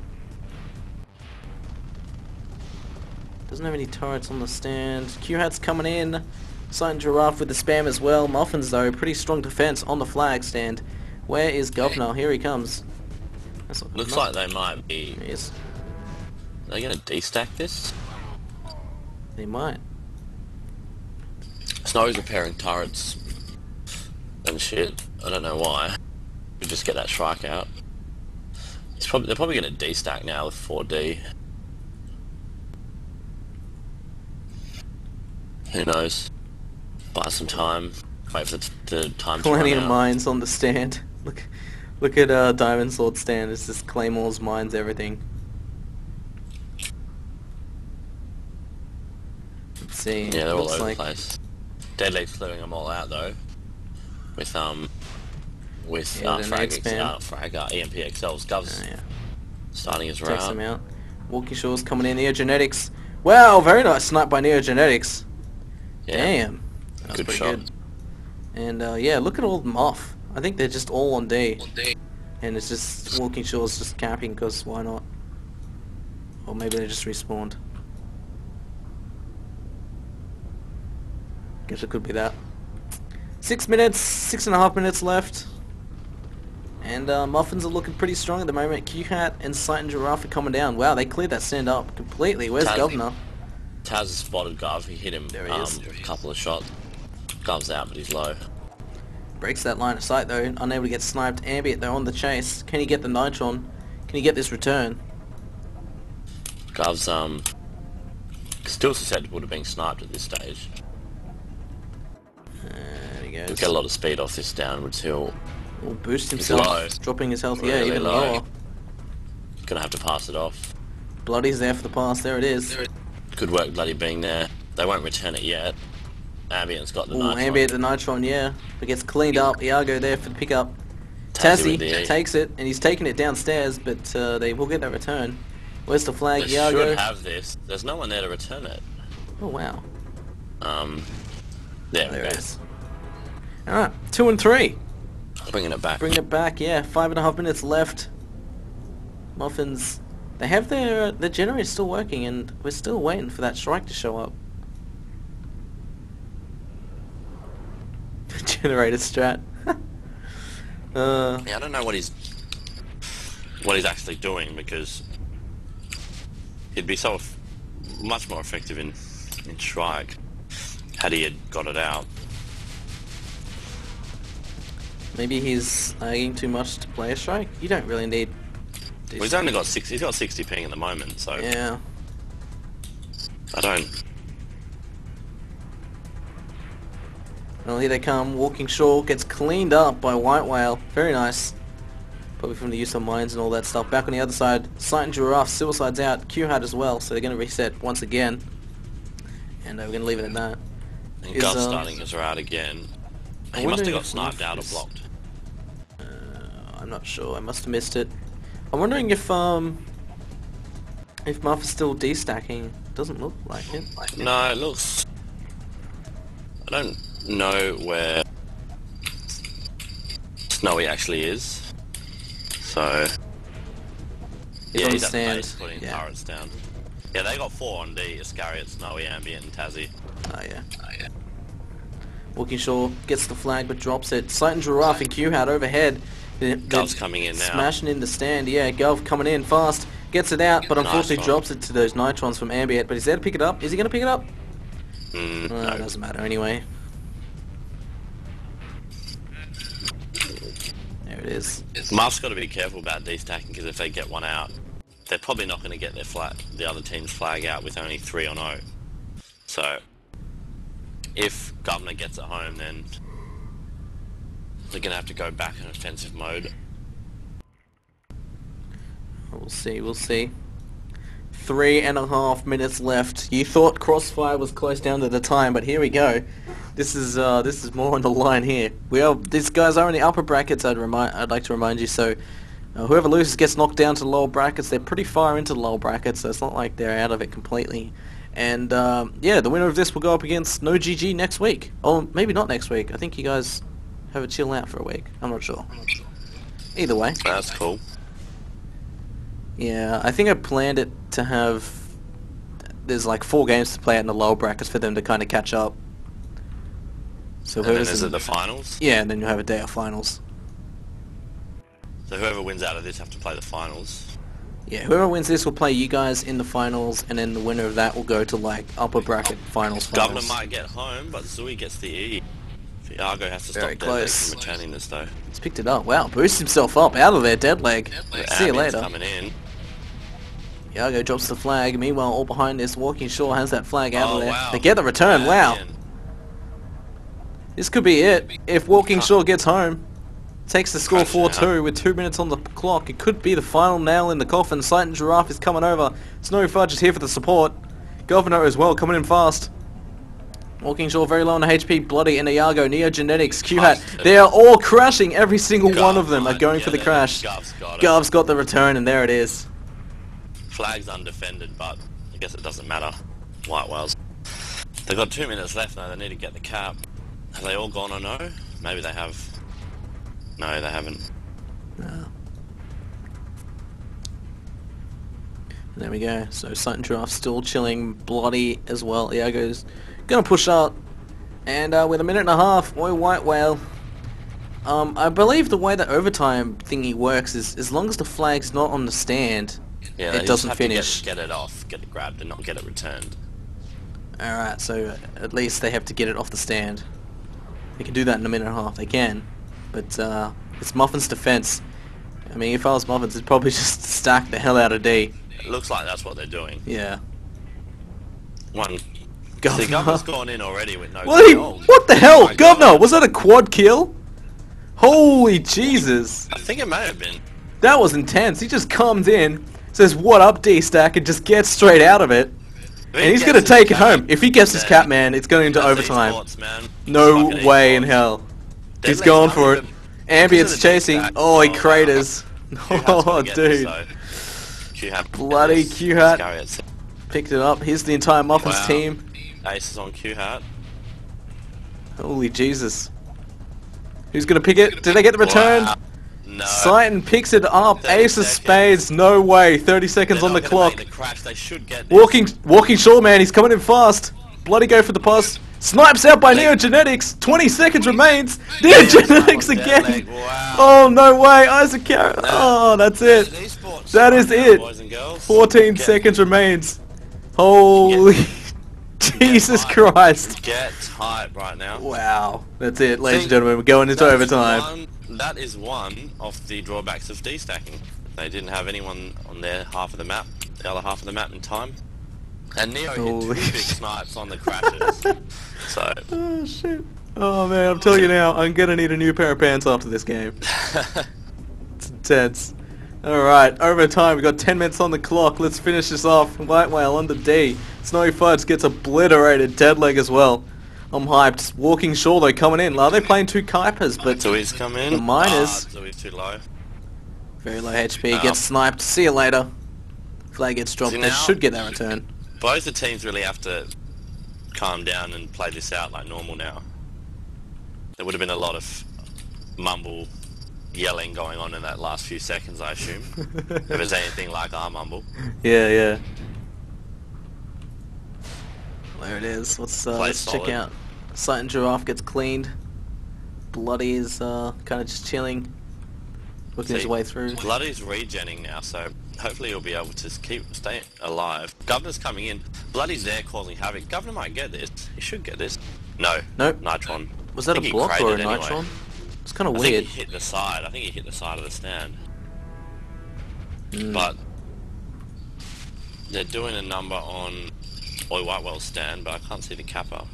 Doesn't have any turrets on the stand. Q-Hat's coming in. Sight and Giraffe with the spam as well. Muffins though, pretty strong defense on the flag stand. Where is Governor? Here he comes. Looks like they might be... He is. Are they going to destack this? They might. Snowy's repairing turrets and shit. I don't know why. We just get that strike out. They're probably going to destack now with 4D. Who knows? Buy some time. Wait for the time to run Plenty of out. mines on the stand. Look at Diamond Sword stand. It's just claymores, mines, everything. Let's see. Yeah, they're all Looks over like the place. Deadlight's clearing them all out though. With Yeah, the next spam. EMP XLs. Gov's yeah. starting his Takes route. him out. Walkie Shore's coming in. Neogenetics. Wow, very nice snipe by Neogenetics. Yeah. Damn. That's Good pretty shot. good. And yeah, look at all of them off. I think they're just all on D. And it's just Walking Shore's just capping because why not? Or maybe they just respawned. Guess it could be that. 6 minutes, 6.5 minutes left. And Muffins are looking pretty strong at the moment. Q-Hat and Sight and Giraffe are coming down. Wow, they cleared that stand up completely. Where's Taz- Governor? Taz has spotted Gov. He hit him There he is. with a couple of shots. Gov's out, but he's low. Breaks that line of sight though, unable to get sniped. Ambient though on the chase. Can he get the Nitron? Can he get this return? Gov's still susceptible to being sniped at this stage. There he He'll goes. get a lot of speed off this downwards hill. Will boost He's himself, low. dropping his health. Really Yeah, even low. lower. Gonna have to pass it off. Bloody's there for the pass. There it is. Good work, Bloody being there. They won't return it yet. Ambient's got the Ooh, knife. Ambient the Nitron, yeah. It gets cleaned up. Iago there for the pickup. Tazzy Tazzy with the E. takes it, and he's taking it downstairs, but they will get that return. Where's the flag? They Iago. should have this. There's no one there to return it. Oh wow. There we There go. it is. Alright, 2 and 3. Bringing it back. Bring it back, yeah. 5.5 minutes left. Muffins. They have their generator still working, and we're still waiting for that strike to show up. Generator strat. Yeah, I don't know what he's actually doing, because he'd be so much more effective in strike had he had got it out. Maybe he's lagging too much to play a strike. You don't really need... Well, he's only got 60. He's got 60 ping at the moment, so Yeah. I don't. Well, here they come. Walking Shore gets cleaned up by White Whale. Very nice. Probably from the use of mines and all that stuff. Back on the other side, Sight and Giraffe, Suicide's out, Q-Hat as well, so they're going to reset once again. And we're going to leave it at that. And Gov's starting his route again. He must have got sniped out or blocked. I'm not sure. I must have missed it. I'm wondering if Muff is still destacking. Doesn't look like it. No, it looks... I don't know where Snowy actually is. So... yeah, he's at the base putting turrets down. Yeah, they got 4 on D, Iscariot, Snowy, Ambient, and Tassie. Oh yeah. Walking Shore gets the flag but drops it. Sight and Giraffe and Q-Hat overhead. Gov's coming in now. Smashing in the stand. Yeah, Gov coming in fast. Gets it out, but unfortunately Nice drops it to those Nitrons from Ambient. But he's there to pick it up. Is he going to pick it up? No. It doesn't matter anyway. There it is. Muff's got to be careful about destacking, because if they get one out, they're probably not going to get their the other team's flag out with only 3 on 0. So, if Governor gets it home, then they're going to have to go back in offensive mode. We'll see, we'll see. 3.5 minutes left. You thought Crossfire was close down to the time, but here we go. This is more on the line here. These guys are in the upper brackets. I'd like to remind you. So whoever loses gets knocked down to the lower brackets. They're pretty far into the lower brackets, so it's not like they're out of it completely. And yeah, the winner of this will go up against No GG next week. Or maybe not next week. I think you guys have a chill out for a week. I'm not sure. Either way. That's cool. Yeah, I think I planned it to have... There's like 4 games to play out in the lower brackets for them to kind of catch up. So And then is it the finals? Yeah, and then you have a day of finals. So whoever wins out of this have to play the finals. Yeah, whoever wins this will play you guys in the finals, and then the winner of that will go to like upper bracket finals. Governor might get home, but Zui gets the E. Iago has to Very stop close. Deadleg from returning this though. He's picked it up. Wow, boosts himself up out of there, Deadleg. See you later. Coming in. Iago drops the flag. Meanwhile, all behind this, Walking Shore has that flag out of there. Wow. They get the return. Wow. This could be it. If Walking Shore gets home, takes the score 4-2 with 2 minutes on the clock. It could be the final nail in the coffin. Sight and Giraffe is coming over. Snowy Fudge is here for the support. Governor as well, coming in fast. Walking Shore very low on the HP. Bloody and Iago, Neo Genetics, Q-Hat. They are all crashing. Every single one of them are going for the crash. Gov's got the return, and there it is. Flag's undefended, but I guess it doesn't matter. White Whales. They've got 2 minutes left now. They need to get the cap. Have they all gone or no? Maybe they have. No, they haven't. No. There we go. So Sight and Giraffe still chilling. Bloody as well. Iago's gonna push up. And with a minute and a half, White Whale. I believe the way that overtime thingy works is as long as the flag's not on the stand, Yeah, it doesn't finish. To get it off, get it grabbed, and not get it returned. Alright, so at least they have to get it off the stand. They can do that in a minute and a half. They can. But it's Muffin's defense. I mean, if I was Muffins, it'd probably just stack the hell out of D. It looks like that's what they're doing. Yeah. One. Governor. The Governor's gone in already with no What, what the hell? Oh my Governor, God. was that a quad kill? Holy Jesus. I think it may have been. That was intense. He just comes in, says, what up, D-Stack, and just gets straight out of it. And he's going to take it home. If he gets his cap, man, it's going into overtime. Esports, man. No Fucking way in esports. hell. He's Deadleg's going not for it. even- Ambient's Because of the chasing. D-Stack. Oh, he wow. craters. Q-Hat's Oh, gonna get this, dude. though. Q-Hat. Bloody Q-Hat. Iscariot's- Picked it up. Here's the entire Muffins Wow. team. Ace is on Q-Hat. Holy Jesus. Who's going to pick it? Did they get the return? Wow. No. Sighton picks it up. 30 Ace of seconds. spades. No way. 30 seconds They're on the not gonna clock. make the crash. They should get this. Walking Shore, man. He's coming in fast. Bloody go for the pass. Snipes out by Neo Genetics. 20 seconds remains. Neo Genetics on again. Deadleg. Wow. Oh, no way. Isaac Carrot. Oh, that's it. Esports That is right now, it. boys and girls. 14 Get- seconds remains. Holy Jesus hype. Christ. Get hype right now. Wow. That's it, ladies and gentlemen. We're going into That's overtime. one that is one of the drawbacks of destacking. They didn't have anyone on their half of the map, the other half of the map in time. And Neo hit two big snipes on the crashes. So. Oh shit. Oh man, I'm telling you now, I'm gonna need a new pair of pants after this game. It's intense. Alright, overtime, we got 10 minutes on the clock, let's finish this off. White Whale on the D. Snowy Fudge gets obliterated, Deadleg as well. I'm hyped. Walking Shore though coming in. Are they playing two Kuipers? But Zoe's come in. the miners. Zoe's too low. Very low HP, gets sniped. See you later. Flag gets dropped. See, They now- should get that return. Both the teams really have to calm down and play this out like normal now. There would have been a lot of mumble yelling going on in that last few seconds, I assume. If there's anything like our mumble. Yeah, yeah. There it is. Let's check solid. out. Sight and Giraffe gets cleaned. Bloody is kind of just chilling, working his See, way through. Bloody's regenning now, so hopefully he'll be able to stay alive. Governor's coming in. Bloody's there causing havoc. Governor might get this. He should get this. No. Nope. Nitron. Was that I a think he block or a crated anyway. Nitron? It's kind of I weird. think he hit the side. I think he hit the side of the stand. Mm. But they're doing a number on Oi Whitewell's stand, but I can't see the capper.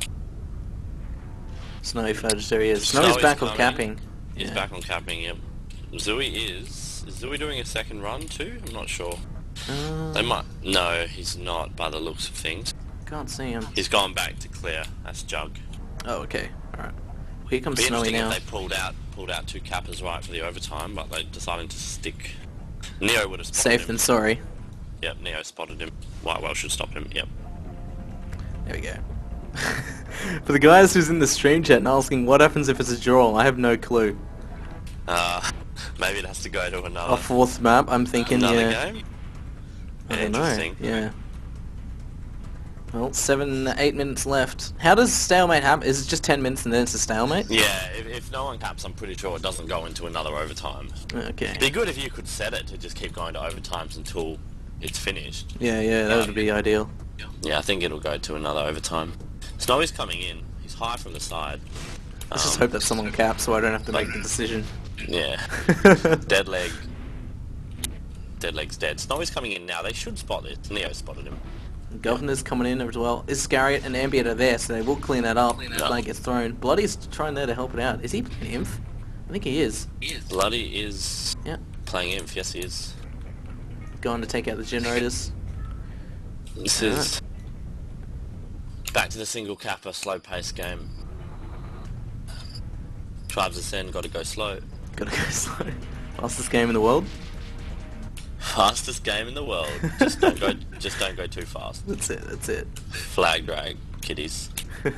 Snowy Fudge, there he is. Snowy's back on coming. capping. He's Yeah. back on capping, yep. Zoe is Zoe doing a second run too? I'm not sure. They might. No, he's not by the looks of things. Can't see him. He's gone back to clear. That's Jug. Oh, okay. Alright. Here comes Be Snowy interesting now. if they pulled out two cappers right for the overtime, but they decided to stick. Neo would have spotted Safe him. than sorry. Yep, Neo spotted him. Whitewell should stop him. Yep. There we go. For the guys who's in the stream chat and asking what happens if it's a draw, I have no clue. Maybe it has to go to another A fourth map, I'm thinking, another yeah. game. I don't know. Interesting. Yeah. Well, 8 minutes left. How does stalemate happen? Is it just 10 minutes and then it's a stalemate? Yeah, if no one caps, I'm pretty sure it doesn't go into another overtime. Okay. It'd be good if you could set it to just keep going to overtimes until it's finished. Yeah, yeah, that would be ideal. Yeah, I think it'll go to another overtime. Snowy's coming in. He's high from the side. Let's just hope that someone caps so I don't have to make the decision. Yeah. Deadleg. Deadleg's dead. Snowy's coming in now. They should spot this. Neo spotted him. Governor's coming in as well. Iscariot and Ambient are there, so they will clean that up. Flag gets thrown. Bloody's trying there to help it out. Is he playing Inf? I think he is. Bloody is Yeah. playing Inf. Yes, he is. Going to take out the generators. This is back to the single capper, slow pace game. Tribes Ascend, got to go slow. Gotta go slow. Fastest game in the world. Fastest game in the world. Just don't go too fast. That's it, that's it. Flag drag, kiddies.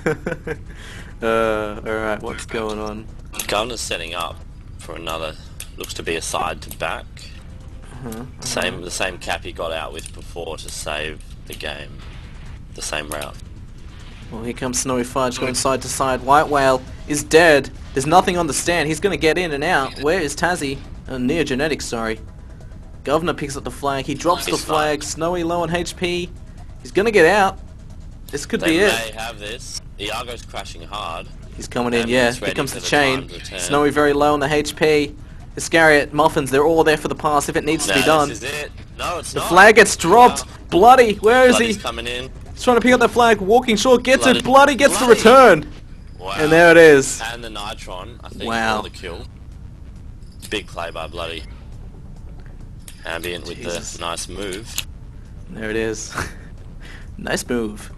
Alright, what's going on? Governor's setting up for another, looks to be a side to back. The same cap he got out with before to save the game. The same route. Well, here comes Snowy Fudge going side to side. White Whale is dead. There's nothing on the stand. He's going to get in and out. Where is Tassie? Neogenetics, sorry. Governor picks up the flag. He drops the flag. Snowy low on HP. He's going to get out. This could be They it. may have this. Iago's crashing hard. He's coming in, And yeah. he's Here ready comes for the the chain. time to turn. Snowy very low on the HP. Iscariot, Muffins, they're all there for the pass if it needs to be done. This is it. No, it's The not. flag gets dropped. No. Bloody, where is Bloody's he? coming in. He's trying to pick up that flag. Walking Short gets it. Bloody. Bloody gets the Bloody. return. Wow. And there it is. And the Nitron, I think, Wow. for the kill. Big play by Bloody. Ambient with Jesus. the nice move. There it is. Nice move.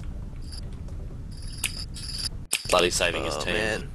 Bloody saving his Oh, team. man.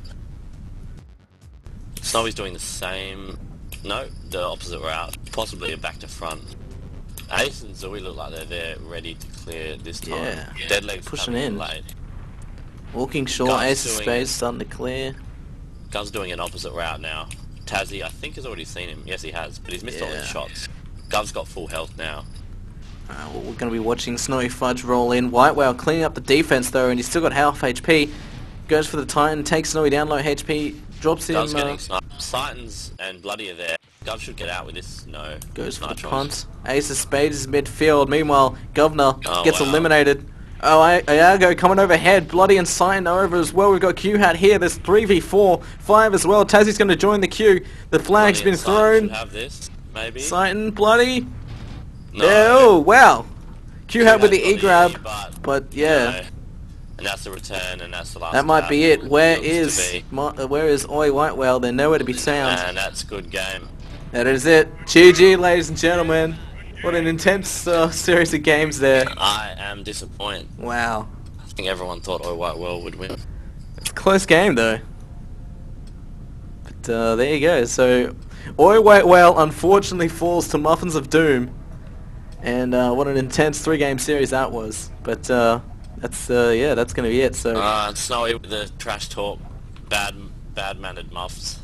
Snowy's doing the same. No, the opposite route. Possibly a back to front. Ace and Zoe look like they're there, ready to clear this time. Yeah. Deadleg's Pushing coming in. late. Walking Short, Guns Ace of doing- Spades starting to clear. Gun's doing an opposite route now. Tassie, I think, has already seen him. Yes, he has, but he's missed all his Yeah. shots. Gov's got full health now. Well, we're going to be watching Snowy Fudge roll in. White Whale cleaning up the defense though, and he's still got half HP. Goes for the Titan, takes Snowy down low HP, drops him, Gov's getting sniped. Titans and Bloody are there. Gov should get out with this. No. goes for the Nitrons. punt. Ace of Spades is midfield. Meanwhile, Governor Oh, gets wow. eliminated. Oh, Iago coming overhead. Bloody and Cyan are over as well. We've got Q-Hat here. There's 3v4, 5 as well. Tassie's going to join the queue. The flag's been thrown. Have this, maybe. Cyan, Bloody. No. Oh, wow. Q-Hat with the E-grab. But yeah. No. And that's the return, and that's the last. That might be it. Where is Oi Whitewell? They're nowhere to be found. And that's a good game. That is it. GG, ladies and gentlemen. What an intense series of games there. I am disappointed. Wow. I think everyone thought Oi Whitewell would win. It's a close game though. But there you go. So Oi Whitewell unfortunately falls to Muffins of Doom. And what an intense 3-game series that was. But that's that's gonna be it. So Snowy with the trash talk, bad mannered muffs.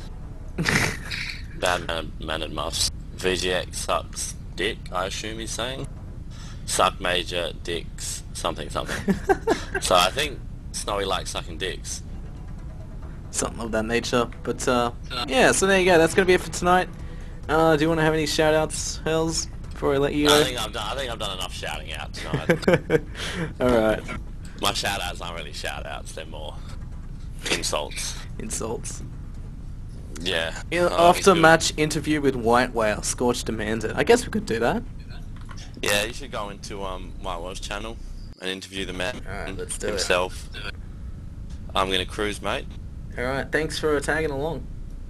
Bad mannered muffs. VGX sucks dick, I assume he's saying. Suck major dicks something. So I think Snowy likes sucking dicks. Something of that nature. But yeah, so there you go. That's gonna be it for tonight. Do you want to have any shout outs, Hells, before I let you go? I think I've done enough shouting out tonight. Alright. My shout outs aren't really shout outs, they're more insults. Insults. Yeah. After match interview with White Whale, Scorch demands it. I guess we could do that. Yeah, you should go into White Whale's channel and interview the man let's do himself. I'm gonna cruise, mate. Alright, thanks for tagging along.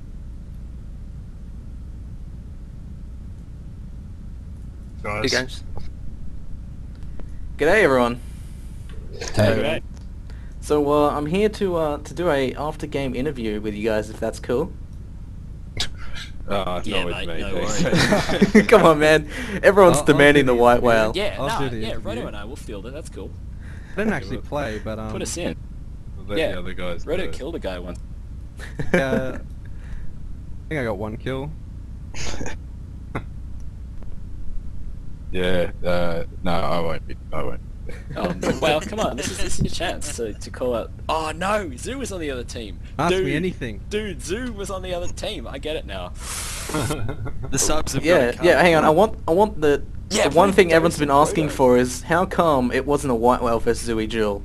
Guys. Hey guys. G'day everyone. Hey. So I'm here to do a after game interview with you guys, if that's cool. Yeah, No, mate, mate, no thanks. worries. Come on, man. Everyone's I'll demanding do the the White interview. Whale. Yeah, I'll do the yeah, interview. Roto and I will field it, that's cool. I didn't actually play, but Put us in. Let Yeah. the other guys Roto do it. killed a guy once. I think I got 1 kill. Yeah, no, I won't. Oh, well, come on, this is your chance to call out. Oh no, Zoo was on the other team. Ask me anything. Dude, Zoo was on the other team. I get it now. The subs have Yeah, got yeah. Hang on. I want the Yeah, the one put thing Dose everyone's been and asking Roto. for is how come it wasn't a White Whale versus Zooey duel.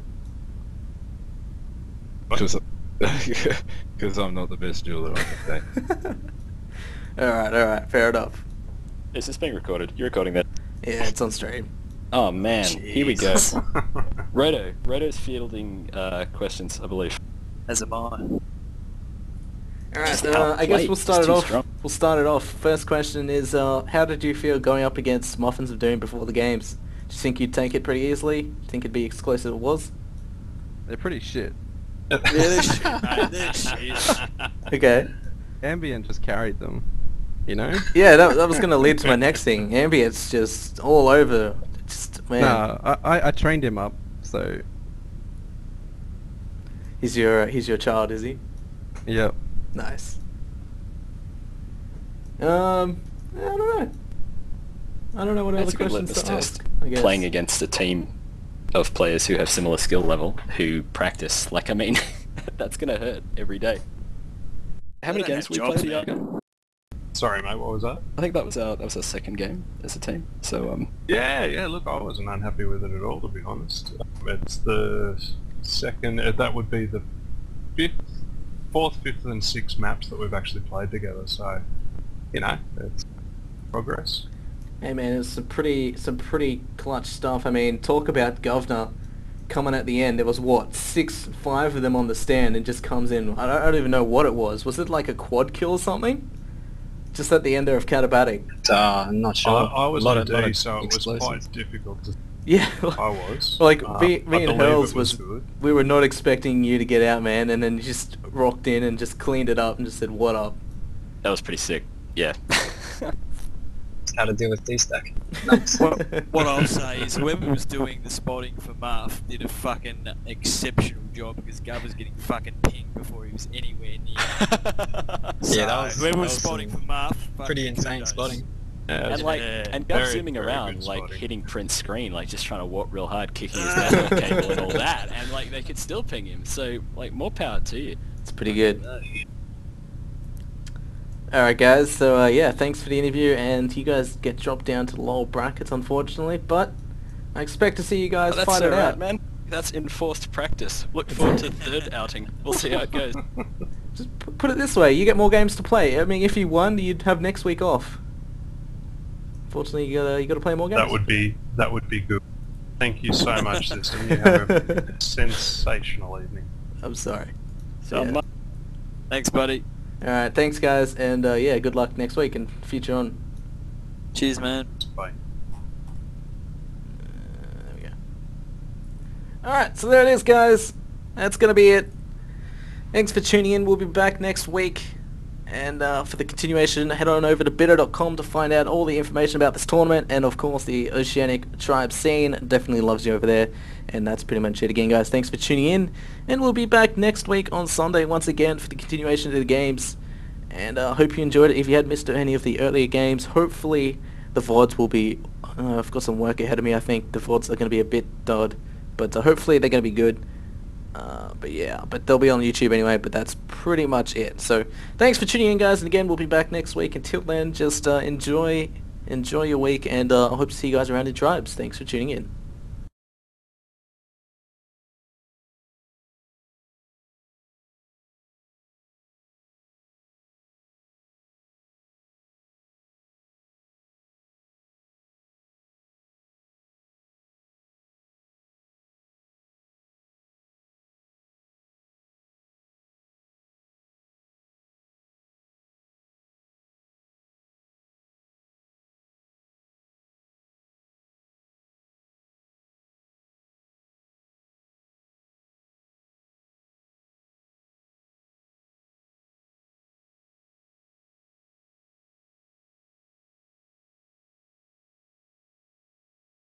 Because I'm not the best jeweler on the day. All right, fair enough. Is this being recorded? You're recording that. Yeah, it's on stream. Oh man, here we go. Jesus. Roto's fielding questions, I believe. As am I. All right, Just I guess outplayed, we'll start just it too off. strong. We'll start it off. First question is, how did you feel going up against Muffins of Doom before the games? Do you think you'd take it pretty easily? Do you think it'd be as close as it was? They're pretty shit. Okay. Ambient just carried them. You know? Yeah, that was going to lead to my next thing. Ambient's just all over. Just, man. No, I trained him up, so He's your child, is he? yep. Nice. I don't know. I don't know what That's other a good questions litmus to test. ask. I guess. Playing against a team of players who have similar skill level, who practice. Like, I mean, that's gonna hurt every day. How many They don't games have we jobs, played man. together? Sorry, mate. What was that? I think that was our second game as a team. So Yeah. Look, I wasn't unhappy with it at all, to be honest. It's the second. That would be the fourth, fifth, and sixth maps that we've actually played together. So, you know, it's progress. Hey man, it's some pretty clutch stuff. I mean, talk about Governor coming at the end. There was what, 5 of them on the stand, and just comes in. I don't even know what it was. Was it like a quad kill or something? Just at the end there of Katabatic. I'm not sure. I was Lot on of- lot D, of so it was explosives. quite difficult. Yeah. I was. Like I me believe and Hurls it was good. we were not expecting you to get out, man, and then you just rocked in and just cleaned it up and just said, "What up?" that was pretty sick. Yeah. How to deal with D-stack. What I'll say is whoever was doing the spotting for Muff did a fucking exceptional job because Gov was getting fucking pinged before he was anywhere near. Yeah, that was- whoever was that was spotting some for Muff, Pretty fucking insane kudos. spotting. Yeah, And like, Yeah. and Gav Very, zooming very around, good like spotting. hitting Prince's screen, like just trying to warp real hard, kicking his network cable and all that, and like they could still ping him. So like, more power to you. It's pretty good. Alright guys, so yeah, thanks for the interview, and you guys get dropped down to the lower brackets unfortunately, but I expect to see you guys Oh, that's fight it alright, out. man. That's enforced practice. Look forward to the third outing. We'll see how it goes. Just put it this way, you get more games to play. I mean, if you won, you'd have next week off. Fortunately, you gotta play more games. That would be good. Thank you so much, System. You have a sensational evening. I'm sorry. So, Yeah. Thanks, buddy. Alright, thanks guys, and yeah, good luck next week and future on. Cheers, man. Bye. There we go. Alright, so there it is, guys. That's gonna be it. Thanks for tuning in. We'll be back next week. And for the continuation, head on over to bitter.com to find out all the information about this tournament. And of course, the Oceanic Tribe scene definitely loves you over there. And that's pretty much it again, guys. Thanks for tuning in. And we'll be back next week on Sunday once again for the continuation of the games. And I hope you enjoyed it. If you had missed any of the earlier games, hopefully the VODs will be... I've got some work ahead of me, I think. The VODs are going to be a bit dud. But hopefully they're going to be good. But yeah, but they'll be on YouTube anyway, but that's pretty much it. So thanks for tuning in, guys, and again, we'll be back next week. Until then, just enjoy your week, and I hope to see you guys around in Tribes. Thanks for tuning in.